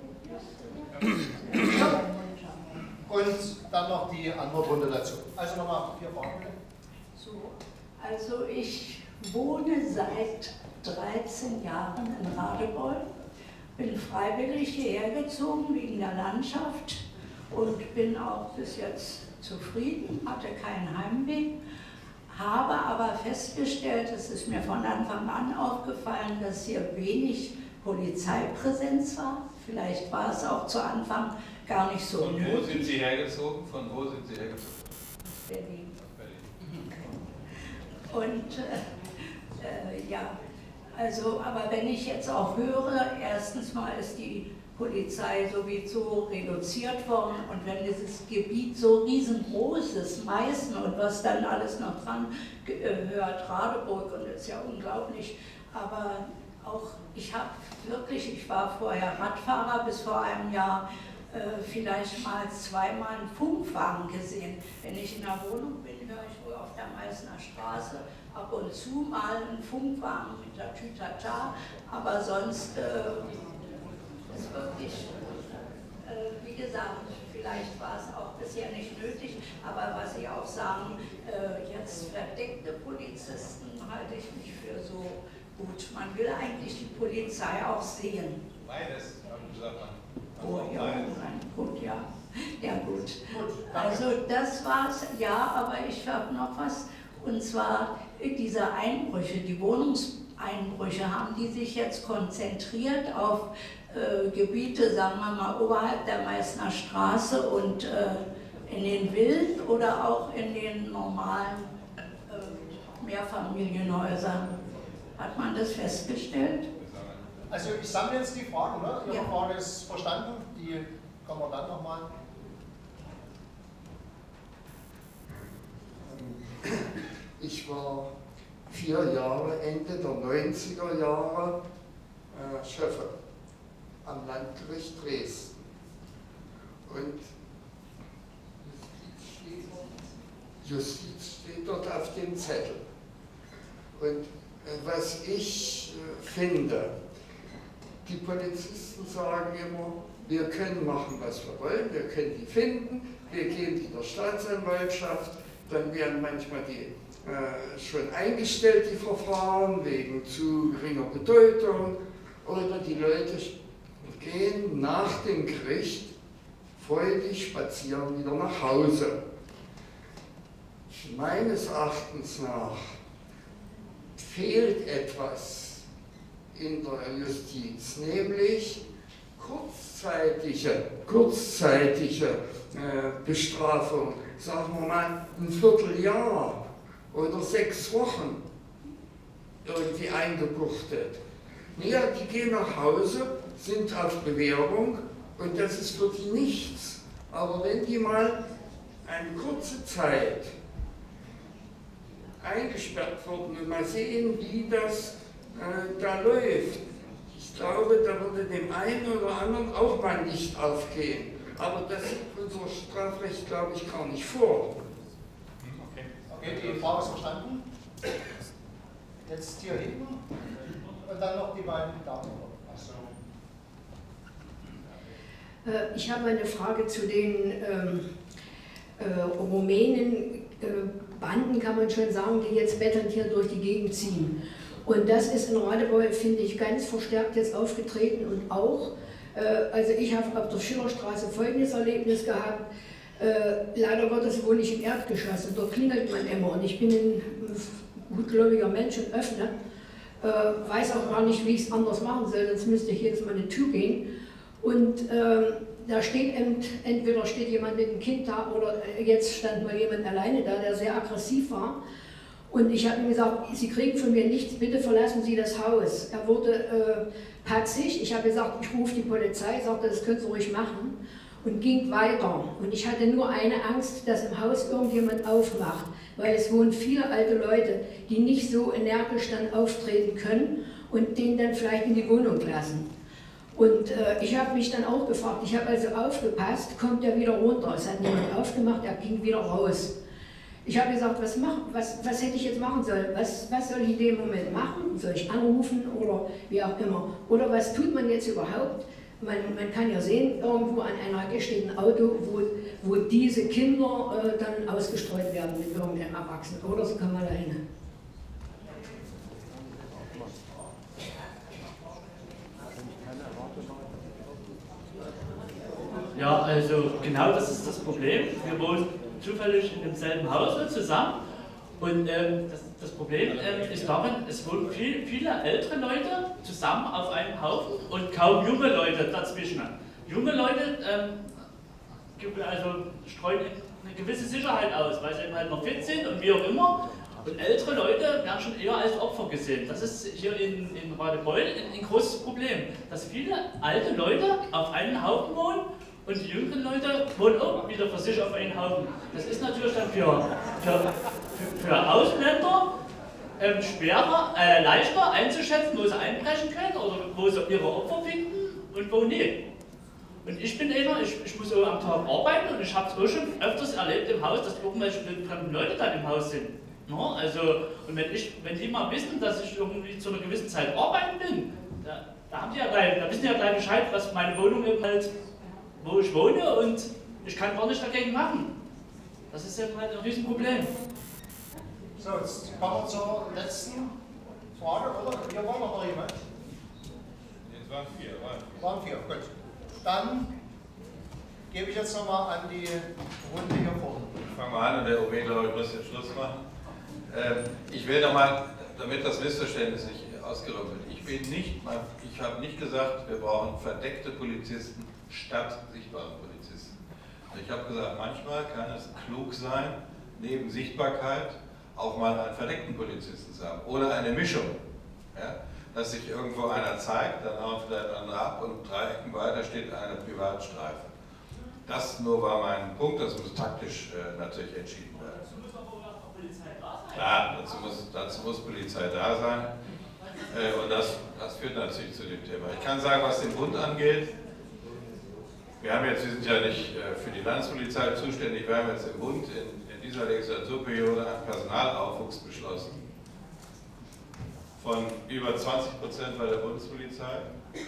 4 und dann noch die Antwortrunde dazu. Also nochmal 4 Fragen bitte. So, also ich wohne seit 13 Jahren in Radebeul, bin freiwillig hierher gezogen wegen der Landschaft und bin auch bis jetzt zufrieden, hatte keinen Heimweh, habe aber festgestellt, es ist mir von Anfang an aufgefallen, dass hier wenig Polizeipräsenz war. Vielleicht war es auch zu Anfang gar nicht so nötig. Von wo sind Sie hergezogen? Von wo sind Sie hergezogen? Berlin. Und ja, also, aber wenn ich jetzt auch höre, erstens mal ist die Polizei sowieso reduziert worden, und wenn dieses Gebiet so riesengroß ist, Meißen und was dann alles noch dran gehört, Radeburg, und das ist ja unglaublich, aber auch ich war vorher Radfahrer, bis vor einem Jahr vielleicht mal zweimal einen Funkwagen gesehen. Wenn ich in der Wohnung bin, höre ich wohl auf der Meißner Straße ab und zu mal einen Funkwagen mit der Tütata, aber sonst ist wirklich, wie gesagt, vielleicht war es auch bisher nicht nötig, aber was Sie auch sagen, jetzt verdeckte Polizisten halte ich nicht für so gut. Man will eigentlich die Polizei auch sehen. Beides, haben Sie gesagt. Oh ja, gut, ja. Ja gut. Also das war's, ja, aber ich habe noch was, und zwar diese Einbrüche, die Wohnungseinbrüche, haben die sich jetzt konzentriert auf Gebiete, sagen wir mal, oberhalb der Meißner Straße und in den Villen oder auch in den normalen Mehrfamilienhäusern? Hat man das festgestellt? Also ich sammle jetzt die Fragen, ne? Ihre Frage ist verstanden, die kommen wir dann nochmal. Ich war 4 Jahre, Ende der 90er Jahre, Schöffe am Landgericht Dresden. Und Justiz steht dort auf dem Zettel. Und was ich finde, die Polizisten sagen immer, wir können machen, was wir wollen, wir können die finden, wir gehen die der Staatsanwaltschaft, dann werden manchmal die schon eingestellt, die Verfahren, wegen zu geringer Bedeutung, oder die Leute gehen nach dem Gericht freudig spazieren wieder nach Hause. Meines Erachtens nach fehlt etwas in der Justiz, nämlich kurzzeitige Bestrafung, sagen wir mal ein Vierteljahr oder 6 Wochen irgendwie eingebuchtet. Ja, die gehen nach Hause, sind auf Bewährung und das ist für die nichts. Aber wenn die mal eine kurze Zeit eingesperrt wurden und mal sehen, wie das da läuft, ich glaube, da würde dem einen oder anderen auch mal nicht aufgehen. Aber das sieht unser Strafrecht, glaube ich, gar nicht vor. Okay, die Frage ist verstanden. Jetzt hier hinten und dann noch die beiden Damen. Ich habe eine Frage zu den Rumänen, Banden kann man schon sagen, die jetzt bettelnd hier durch die Gegend ziehen. Und das ist in Radebeul, finde ich, ganz verstärkt jetzt aufgetreten und auch, also ich habe auf der Schillerstraße folgendes Erlebnis gehabt, leider Gottes wohne ich im Erdgeschoss und dort klingelt man immer und ich bin ein gutgläubiger Mensch und öffne, weiß auch gar nicht, wie ich es anders machen soll, sonst müsste ich jedes Mal eine Tür gehen und da steht entweder steht jemand mit dem Kind da oder jetzt stand mal jemand alleine da, der sehr aggressiv war. Und ich habe ihm gesagt, Sie kriegen von mir nichts, bitte verlassen Sie das Haus. Er wurde patzig, ich habe gesagt, ich rufe die Polizei, sagte, das können Sie ruhig machen und ging weiter. Und ich hatte nur eine Angst, dass im Haus irgendjemand aufmacht, weil es wohnen viele alte Leute, die nicht so energisch dann auftreten können und den dann vielleicht in die Wohnung lassen. Und ich habe mich dann auch gefragt, ich habe also aufgepasst, kommt er wieder runter? Es hat niemand aufgemacht, er ging wieder raus. Ich habe gesagt, was hätte ich jetzt machen sollen? Was soll ich in dem Moment machen? Soll ich anrufen oder wie auch immer? Oder was tut man jetzt überhaupt? Man kann ja sehen, irgendwo an einer Ecke steht ein Auto, wo diese Kinder dann ausgestreut werden mit irgendeinem Erwachsenen. Oder sie kommen alleine. Ja, also genau das ist das Problem. Wir wohnen zufällig in demselben Haus zusammen und das Problem ist darin, es wohnen viele ältere Leute zusammen auf einem Haufen und kaum junge Leute dazwischen. Junge Leute also streuen eine gewisse Sicherheit aus, weil sie eben halt noch fit sind und wie auch immer. Und ältere Leute werden schon eher als Opfer gesehen. Das ist hier in Radebeul ein großes Problem, dass viele alte Leute auf einem Haufen wohnen und die jüngeren Leute wohnen auch wieder für sich auf einen Haufen. Das ist natürlich dann für Ausländer leichter einzuschätzen, wo sie einbrechen können oder wo sie ihre Opfer finden und wo nicht. Und ich bin einer, ich muss auch am Tag arbeiten und ich habe es auch schon öfters erlebt im Haus, dass irgendwelche fremden Leute dann im Haus sind. Ja, also, und wenn die mal wissen, dass ich irgendwie zu einer gewissen Zeit arbeiten bin, da wissen die ja gleich Bescheid, was meine Wohnung eben halt, wo ich wohne und ich kann gar nicht dagegen machen. Das ist eben halt ein Riesenproblem. So, jetzt kommen wir zur letzten Frage, oder? Hier war noch jemand. Jetzt waren vier. Waren vier, gut. Dann gebe ich jetzt nochmal an die Runde hier vorne. Fangen wir an und der OB, glaube ich, muss jetzt Schluss machen. Ich will nochmal, damit das Missverständnis nicht ausgeräumt wird, ich habe nicht gesagt, wir brauchen verdeckte Polizisten statt sichtbare Polizisten. Ich habe gesagt, manchmal kann es klug sein, neben Sichtbarkeit auch mal einen verdeckten Polizisten zu haben oder eine Mischung. Ja? Dass sich irgendwo einer zeigt, dann haut vielleicht andere ab und 3 Ecken weiter steht eine Privatstreife. Das nur war mein Punkt, das muss taktisch natürlich entschieden werden. Dazu muss aber auch Polizei da sein. Klar, dazu muss Polizei da sein und das führt natürlich zu dem Thema. Ich kann sagen, was den Bund angeht, wir sind ja nicht für die Landespolizei zuständig, wir haben jetzt im Bund in dieser Legislaturperiode einen Personalaufwuchs beschlossen von über 20% bei der Bundespolizei,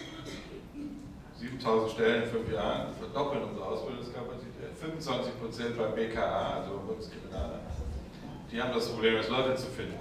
7.000 Stellen in 5 Jahren, verdoppeln unsere Ausbildungskapazität, 25% beim BKA, also beim Bundeskriminalamt. Die haben das Problem, es Leute zu finden.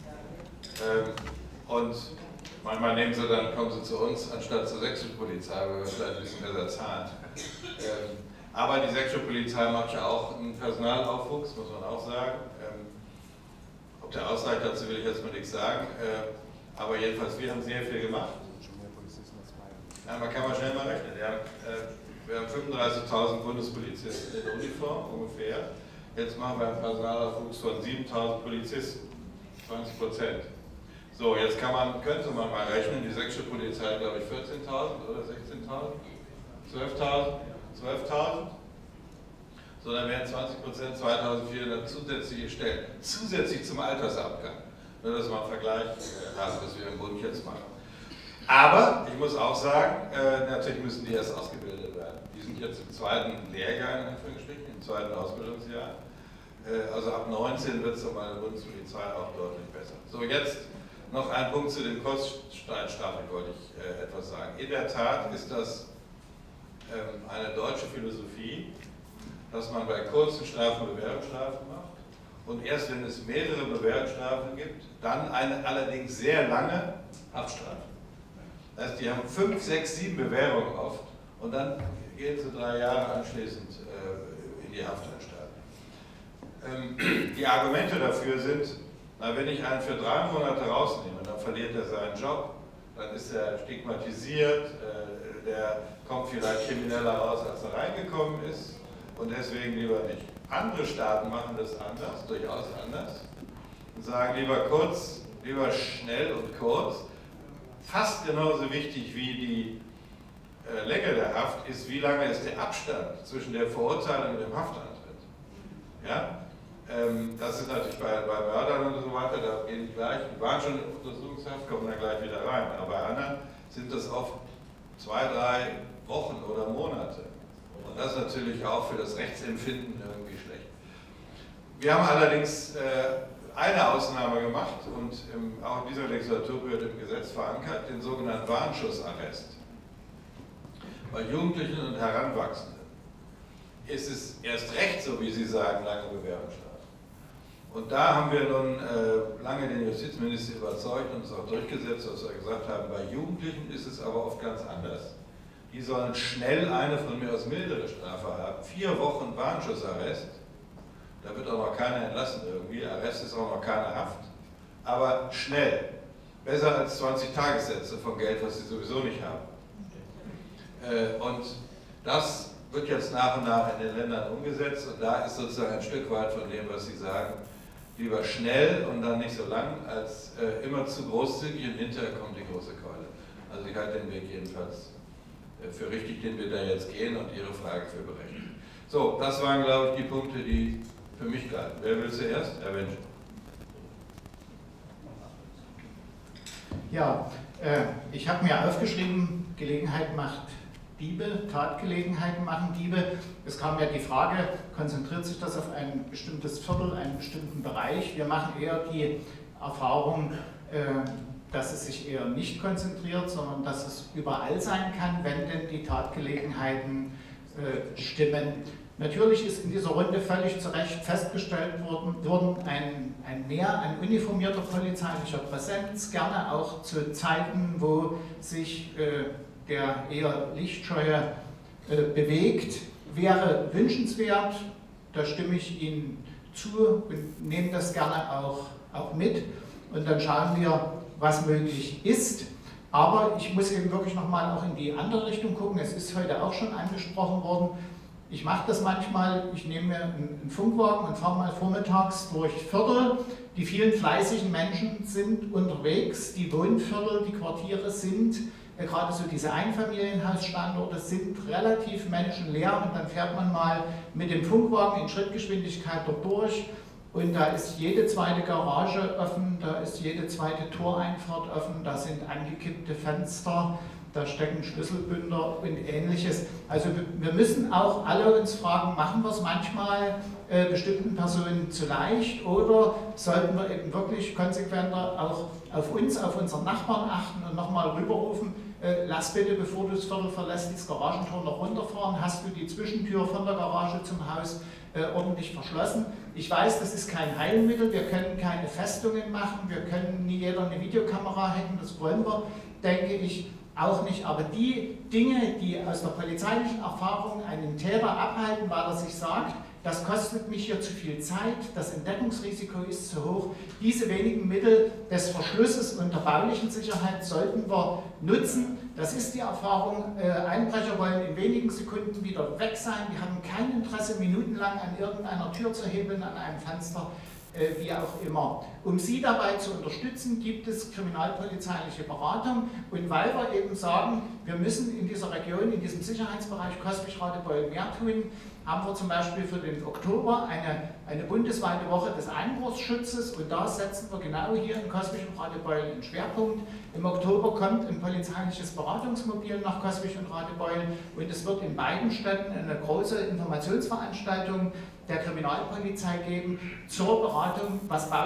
Und manchmal kommen sie zu uns anstatt zur sächsischen Polizei, weil wir vielleicht ein bisschen besser zahlen. Aber die sächsische Polizei macht ja auch einen Personalaufwuchs, muss man auch sagen. Ob der ausreicht, dazu will ich jetzt mal nichts sagen. Aber jedenfalls, wir haben sehr viel gemacht. Ja, man kann mal schnell mal rechnen. Wir haben 35.000 Bundespolizisten in Uniform ungefähr. Jetzt machen wir einen Personalaufwuchs von 7.000 Polizisten, 20%. So, jetzt könnte man mal rechnen, die sächsische Polizei hat, glaube ich, 14.000 oder 16.000, 12.000. So, dann wären 20% 2.400 zusätzliche Stellen, zusätzlich zum Altersabgang. Nur, dass man einen Vergleich haben, was wir im Bund jetzt machen. Aber ich muss auch sagen, natürlich müssen die erst ausgebildet werden. Die sind jetzt im 2. Lehrgang, in Anführungsstrichen, im 2. Ausbildungsjahr. Also ab 19 wird es dann bei der Bundespolizei auch deutlich besser. So, jetzt noch ein Punkt zu dem Kurzzeitstaffel, wollte ich etwas sagen. In der Tat ist das eine deutsche Philosophie, dass man bei kurzen Strafen Bewährungsstrafen macht und erst wenn es mehrere Bewährungsstrafen gibt, dann eine allerdings sehr lange Haftstrafe. Das heißt, die haben 5, 6, 7 Bewährungen oft und dann gehen sie 3 Jahre anschließend in die Haftanstalt. Die Argumente dafür sind, na, wenn ich einen für 3 Monate rausnehme, dann verliert er seinen Job, dann ist er stigmatisiert, der kommt vielleicht krimineller raus, als er reingekommen ist und deswegen lieber nicht. Andere Staaten machen das anders, durchaus anders und sagen lieber kurz, lieber schnell und kurz. Fast genauso wichtig wie die Länge der Haft ist, wie lange ist der Abstand zwischen der Verurteilung und dem Haftantritt. Ja? Das ist natürlich bei Mördern und so weiter, da gehen die gleich, die waren schon in Untersuchungshaft, kommen dann gleich wieder rein. Aber bei anderen sind das oft 2, 3 Wochen oder Monate. Und das ist natürlich auch für das Rechtsempfinden irgendwie schlecht. Wir haben allerdings eine Ausnahme gemacht und auch in dieser Legislaturperiode im Gesetz verankert, den sogenannten Warnschussarrest. Bei Jugendlichen und Heranwachsenden ist es erst recht so, wie Sie sagen, lange Bewährungsstrafe. Und da haben wir nun lange den Justizminister überzeugt und es auch durchgesetzt, was wir gesagt haben, bei Jugendlichen ist es aber oft ganz anders. Die sollen schnell eine von mir aus mildere Strafe haben, 4 Wochen Warnschussarrest, da wird auch noch keiner entlassen irgendwie, Arrest ist auch noch keine Haft, aber schnell, besser als 20 Tagessätze von Geld, was sie sowieso nicht haben. Und das wird jetzt nach und nach in den Ländern umgesetzt und da ist sozusagen ein Stück weit von dem, was Sie sagen, lieber schnell und dann nicht so lang, als immer zu großzügig und hinterher kommt die große Keule. Also ich halte den Weg jedenfalls für richtig, den wir da jetzt gehen und Ihre Frage für berechtigt. So, das waren, glaube ich, die Punkte, die für mich galten. Wer will zuerst? Herr Wensch. Ja, ich habe mir aufgeschrieben, Gelegenheit macht Diebe, Tatgelegenheiten machen Diebe. Es kam ja die Frage, konzentriert sich das auf ein bestimmtes Viertel, einen bestimmten Bereich? Wir machen eher die Erfahrung, dass es sich eher nicht konzentriert, sondern dass es überall sein kann, wenn denn die Tatgelegenheiten stimmen. Natürlich ist in dieser Runde völlig zu Recht festgestellt worden, ein Mehr an uniformierter polizeilicher Präsenz, gerne auch zu Zeiten, wo sich der eher lichtscheue bewegt, wäre wünschenswert. Da stimme ich Ihnen zu und nehme das gerne auch mit. Und dann schauen wir, was möglich ist. Aber ich muss eben wirklich nochmal auch in die andere Richtung gucken. Es ist heute auch schon angesprochen worden. Ich mache das manchmal, ich nehme mir einen Funkwagen und fahre mal vormittags durch Viertel. Die vielen fleißigen Menschen sind unterwegs, die Wohnviertel, die Quartiere sind, gerade so diese Einfamilienhausstandorte sind relativ menschenleer und dann fährt man mal mit dem Funkwagen in Schrittgeschwindigkeit dort durch und da ist jede zweite Garage offen, da ist jede zweite Toreinfahrt offen, da sind angekippte Fenster, da stecken Schlüsselbünder und Ähnliches. Also wir müssen auch alle uns fragen, machen wir es manchmal bestimmten Personen zu leicht oder sollten wir eben wirklich konsequenter auch auf uns, auf unseren Nachbarn achten und nochmal rüberrufen, lass bitte, bevor du das Viertel verlässt, das Garagentor noch runterfahren, hast du die Zwischentür von der Garage zum Haus ordentlich verschlossen. Ich weiß, das ist kein Heilmittel, wir können keine Festungen machen, wir können nie jeder eine Videokamera hacken, das wollen wir, denke ich, auch nicht. Aber die Dinge, die aus der polizeilichen Erfahrung einen Täter abhalten, weil er sich sagt, das kostet mich hier zu viel Zeit, das Entdeckungsrisiko ist zu hoch. Diese wenigen Mittel des Verschlusses und der baulichen Sicherheit sollten wir nutzen. Das ist die Erfahrung. Einbrecher wollen in wenigen Sekunden wieder weg sein. Die haben kein Interesse, minutenlang an irgendeiner Tür zu hebeln, an einem Fenster, wie auch immer. Um Sie dabei zu unterstützen, gibt es kriminalpolizeiliche Beratung und weil wir eben sagen, wir müssen in dieser Region, in diesem Sicherheitsbereich Coswig-Radebeul mehr tun, haben wir zum Beispiel für den Oktober eine bundesweite Woche des Einbruchsschutzes und da setzen wir genau hier in Coswig und Radebeul einen Schwerpunkt. Im Oktober kommt ein polizeiliches Beratungsmobil nach Coswig und Radebeul und es wird in beiden Städten eine große Informationsveranstaltung der Kriminalpolizei geben zur Beratung, was bauliche Sicherheit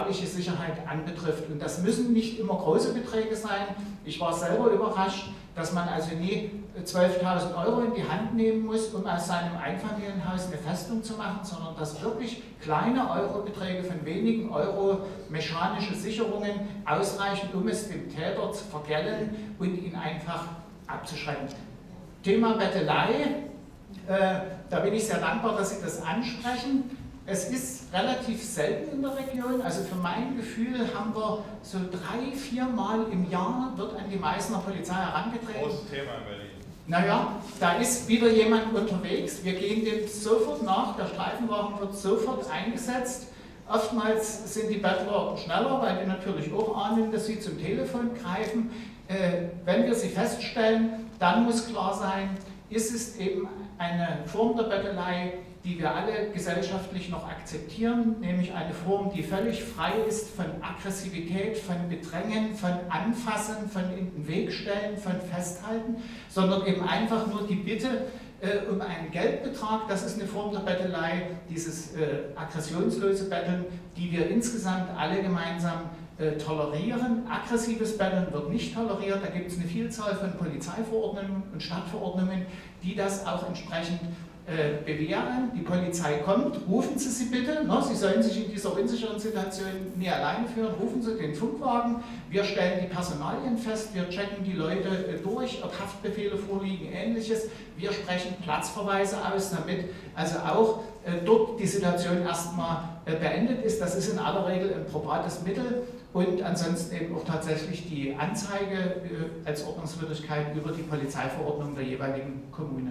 Sicherheit anbetrifft. Und das müssen nicht immer große Beträge sein. Ich war selber überrascht, dass man also nie 12.000 Euro in die Hand nehmen muss, um aus seinem Einfamilienhaus eine Festung zu machen, sondern dass wirklich kleine Eurobeträge von wenigen Euro, mechanische Sicherungen ausreichen, um es dem Täter zu vergällen und ihn einfach abzuschrecken. Thema Bettelei, da bin ich sehr dankbar, dass Sie das ansprechen. Es ist relativ selten in der Region, also für mein Gefühl haben wir so 3-4 Mal im Jahr wird an die Meißner Polizei herangetreten. Großes Thema in Berlin. Naja, da ist wieder jemand unterwegs, wir gehen dem sofort nach, der Streifenwagen wird sofort eingesetzt. Oftmals sind die Bettler schneller, weil die natürlich auch ahnen, dass sie zum Telefon greifen. Wenn wir sie feststellen, dann muss klar sein, ist es eben eine Form der Bettelei, die wir alle gesellschaftlich noch akzeptieren, nämlich eine Form, die völlig frei ist von Aggressivität, von Bedrängen, von Anfassen, von in den Weg stellen, von Festhalten, sondern eben einfach nur die Bitte um einen Geldbetrag. Das ist eine Form der Bettelei, dieses aggressionslose Betteln, die wir insgesamt alle gemeinsam tolerieren. Aggressives Betteln wird nicht toleriert, da gibt es eine Vielzahl von Polizeiverordnungen und Stadtverordnungen, die das auch entsprechend bewähren. Die Polizei kommt, rufen Sie sie bitte, ne? Sie sollen sich in dieser unsicheren Situation nie alleine führen, rufen Sie den Funkwagen, wir stellen die Personalien fest, wir checken die Leute durch, ob Haftbefehle vorliegen, ähnliches, wir sprechen Platzverweise aus, damit also auch dort die Situation erstmal beendet ist. Das ist in aller Regel ein probates Mittel und ansonsten eben auch tatsächlich die Anzeige als Ordnungswidrigkeit über die Polizeiverordnung der jeweiligen Kommune.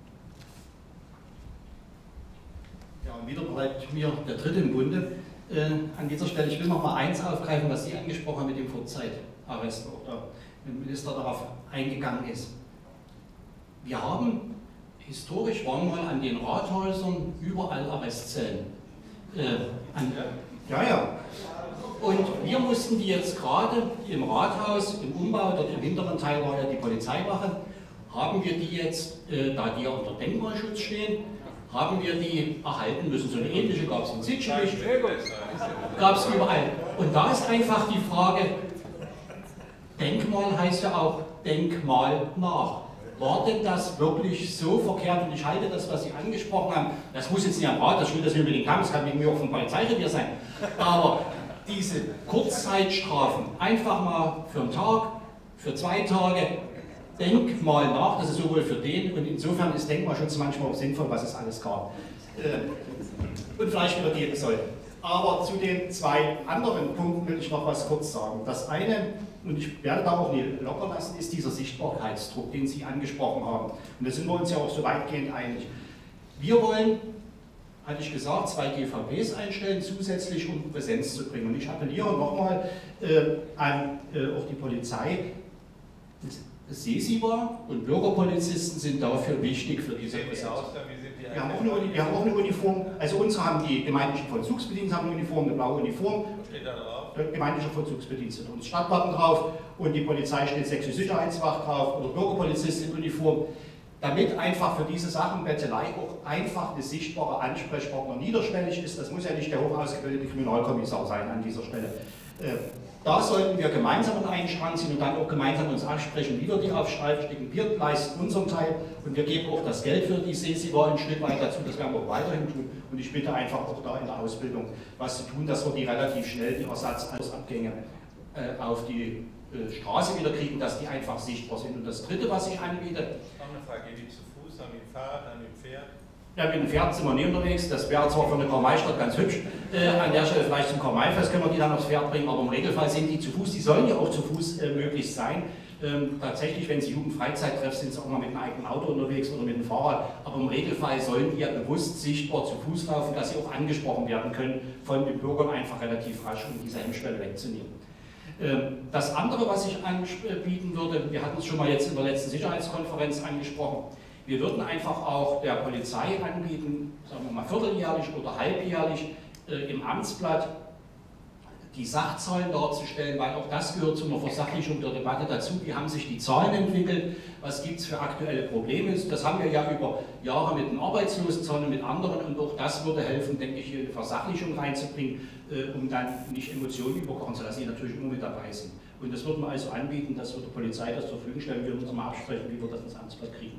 Ja, und wieder bleibt mir der Dritte im Bunde. An dieser Stelle, ich will noch mal eins aufgreifen, was Sie angesprochen haben mit dem Vorzeitarrest, oder wenn der Minister darauf eingegangen ist. Wir haben, historisch waren mal an den Rathäusern überall Arrestzellen. Ja. Und wir mussten die jetzt gerade im Rathaus, im Umbau, dort im hinteren Teil war ja die Polizeiwache, haben wir die jetzt, da die ja unter Denkmalschutz stehen, haben wir die erhalten müssen. So eine ähnliche gab es in Sitschlich, gab es überall. Und da ist einfach die Frage, Denkmal heißt ja auch Denkmal nach. War denn das wirklich so verkehrt? Und ich halte das, was Sie angesprochen haben, das muss jetzt nicht am Rat, das will das nicht unbedingt haben, das kann wegen mir auch vom Polizeirevier sein. Aber diese Kurzzeitstrafen, einfach mal für einen Tag, für 2 Tage, Denkmal nach, das ist sowohl für den und insofern ist Denkmalschutz manchmal auch sinnvoll, was es alles gab. Und vielleicht wieder geben sollte. Aber zu den 2 anderen Punkten will ich noch was kurz sagen. Das eine, und ich werde da auch nicht locker lassen, ist dieser Sichtbarkeitsdruck, den Sie angesprochen haben. Und da sind wir uns ja auch so weitgehend einig. Wir wollen, hatte ich gesagt, 2 GVPs einstellen, zusätzlich um Präsenz zu bringen. Und ich appelliere nochmal an auch die Polizei. Sesiba und Bürgerpolizisten sind dafür wichtig für diese Präsenz. Wir haben auch eine Uniform, also unsere haben die gemeindlichen Vollzugsbediensteten haben eine Uniform, eine blaue Uniform. Was steht da drauf? Der gemeindliche Vollzugsbedienstete und das Stadtwappen drauf und die Polizei steht Sächsische Sicherheitswacht drauf oder Bürgerpolizist in Uniform. Damit einfach für diese Sachen Bettelei auch einfach eine sichtbare Ansprechpartner niederschwellig ist. Das muss ja nicht der hochausgebildete Kriminalkommissar sein an dieser Stelle. Da sollten wir gemeinsam an einen Strang ziehen und dann auch gemeinsam uns absprechen, wie wir die aufschreiben. Wir leisten unseren Teil und wir geben auch das Geld für die Sesiba ein Stück weit dazu. Das werden wir auch weiterhin tun. Und ich bitte einfach auch da in der Ausbildung was zu tun, dass wir die relativ schnell, die Ersatzabgänge auf die Straße wieder kriegen, dass die einfach sichtbar sind. Und das Dritte, was ich anbiete... Noch eine Frage, gehen die zu Fuß, haben die ein Fahrrad, haben die ein Pferd? Ja, mit dem Pferd sind wir nie unterwegs, das wäre zwar von der Karl-May-Stadt ganz hübsch, an der Stelle vielleicht zum Karl-May-Fest können wir die dann aufs Pferd bringen, aber im Regelfall sind die zu Fuß, die sollen ja auch zu Fuß möglich sein. Tatsächlich, wenn sie Jugendfreizeit treffen, sind sie auch mal mit einem eigenen Auto unterwegs oder mit dem Fahrrad, aber im Regelfall sollen die ja bewusst sichtbar zu Fuß laufen, dass sie auch angesprochen werden können von den Bürgern einfach relativ rasch, um diese Hemmschwelle wegzunehmen. Das andere, was ich anbieten würde, wir hatten es schon mal jetzt in der letzten Sicherheitskonferenz angesprochen, wir würden einfach auch der Polizei anbieten, sagen wir mal vierteljährlich oder halbjährlich im Amtsblatt die Sachzahlen darzustellen, weil auch das gehört zu einer Versachlichung der Debatte dazu. Wie haben sich die Zahlen entwickelt? Was gibt es für aktuelle Probleme? Das haben wir ja über Jahre mit den Arbeitslosenzahlen und mit anderen, und auch das würde helfen, denke ich, hier eine Versachlichung reinzubringen, um dann nicht Emotionen überkochen zu lassen, die natürlich immer mit dabei sind. Und das würden wir also anbieten, dass wir der Polizei das zur Verfügung stellen. Wir müssen mal absprechen, wie wir das ins Amtsblatt kriegen.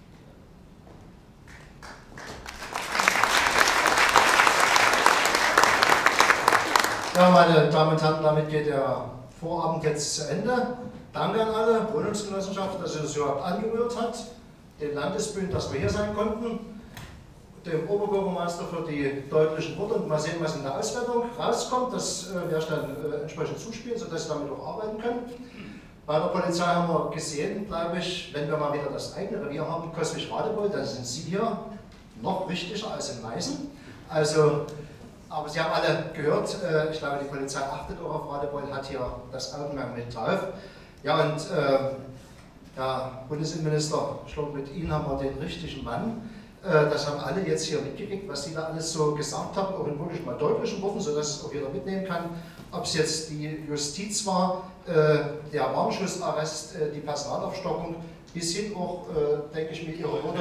Ja, meine Damen und Herren, damit geht der Vorabend jetzt zu Ende. Danke an alle, Wohnungsgenossenschaft, dass ihr das überhaupt angerührt hat, den Landesbühnen, dass wir hier sein konnten, dem Oberbürgermeister für die deutlichen Worte, und mal sehen, was in der Auswertung rauskommt. Das werde ich dann entsprechend zuspielen, sodass Sie damit auch arbeiten können. Bei der Polizei haben wir gesehen, glaube ich, wenn wir mal wieder das eigene Revier haben, Coswig-Radebeul, dann sind Sie hier noch wichtiger als in Meißen. Also, aber Sie haben alle gehört, ich glaube, die Polizei achtet auch auf Radebeul, hat hier das Augenmerk mit drauf. Ja, und Herr Bundesinnenminister, ich glaube, mit Ihnen haben wir den richtigen Mann. Das haben alle jetzt hier mitgekriegt, was Sie da alles so gesagt haben, auch in wirklich mal deutlichen Worten, sodass es auch jeder mitnehmen kann. Ob es jetzt die Justiz war, der Warnschussarrest, die Personalaufstockung, bis hin auch, denke ich, mit Ihrer Worte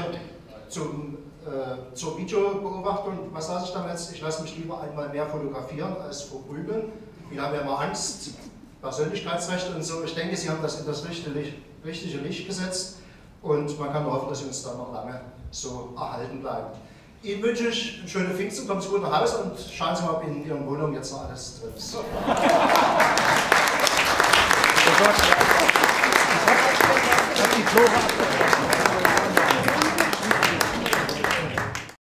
zur Videobeobachtung. Was sage ich damit? Ich lasse mich lieber einmal mehr fotografieren als vergrübeln. Wir haben ja mal Angst, Persönlichkeitsrechte und so. Ich denke, Sie haben das in das richtige Licht gesetzt und man kann nur hoffen, dass Sie uns dann noch lange so erhalten bleiben. Ihnen wünsche ich eine schöne Pfingsten, kommen Sie gut nach Hause und schauen Sie mal, ob in Ihren Wohnungen jetzt noch alles drin ist. Ich habe die Flora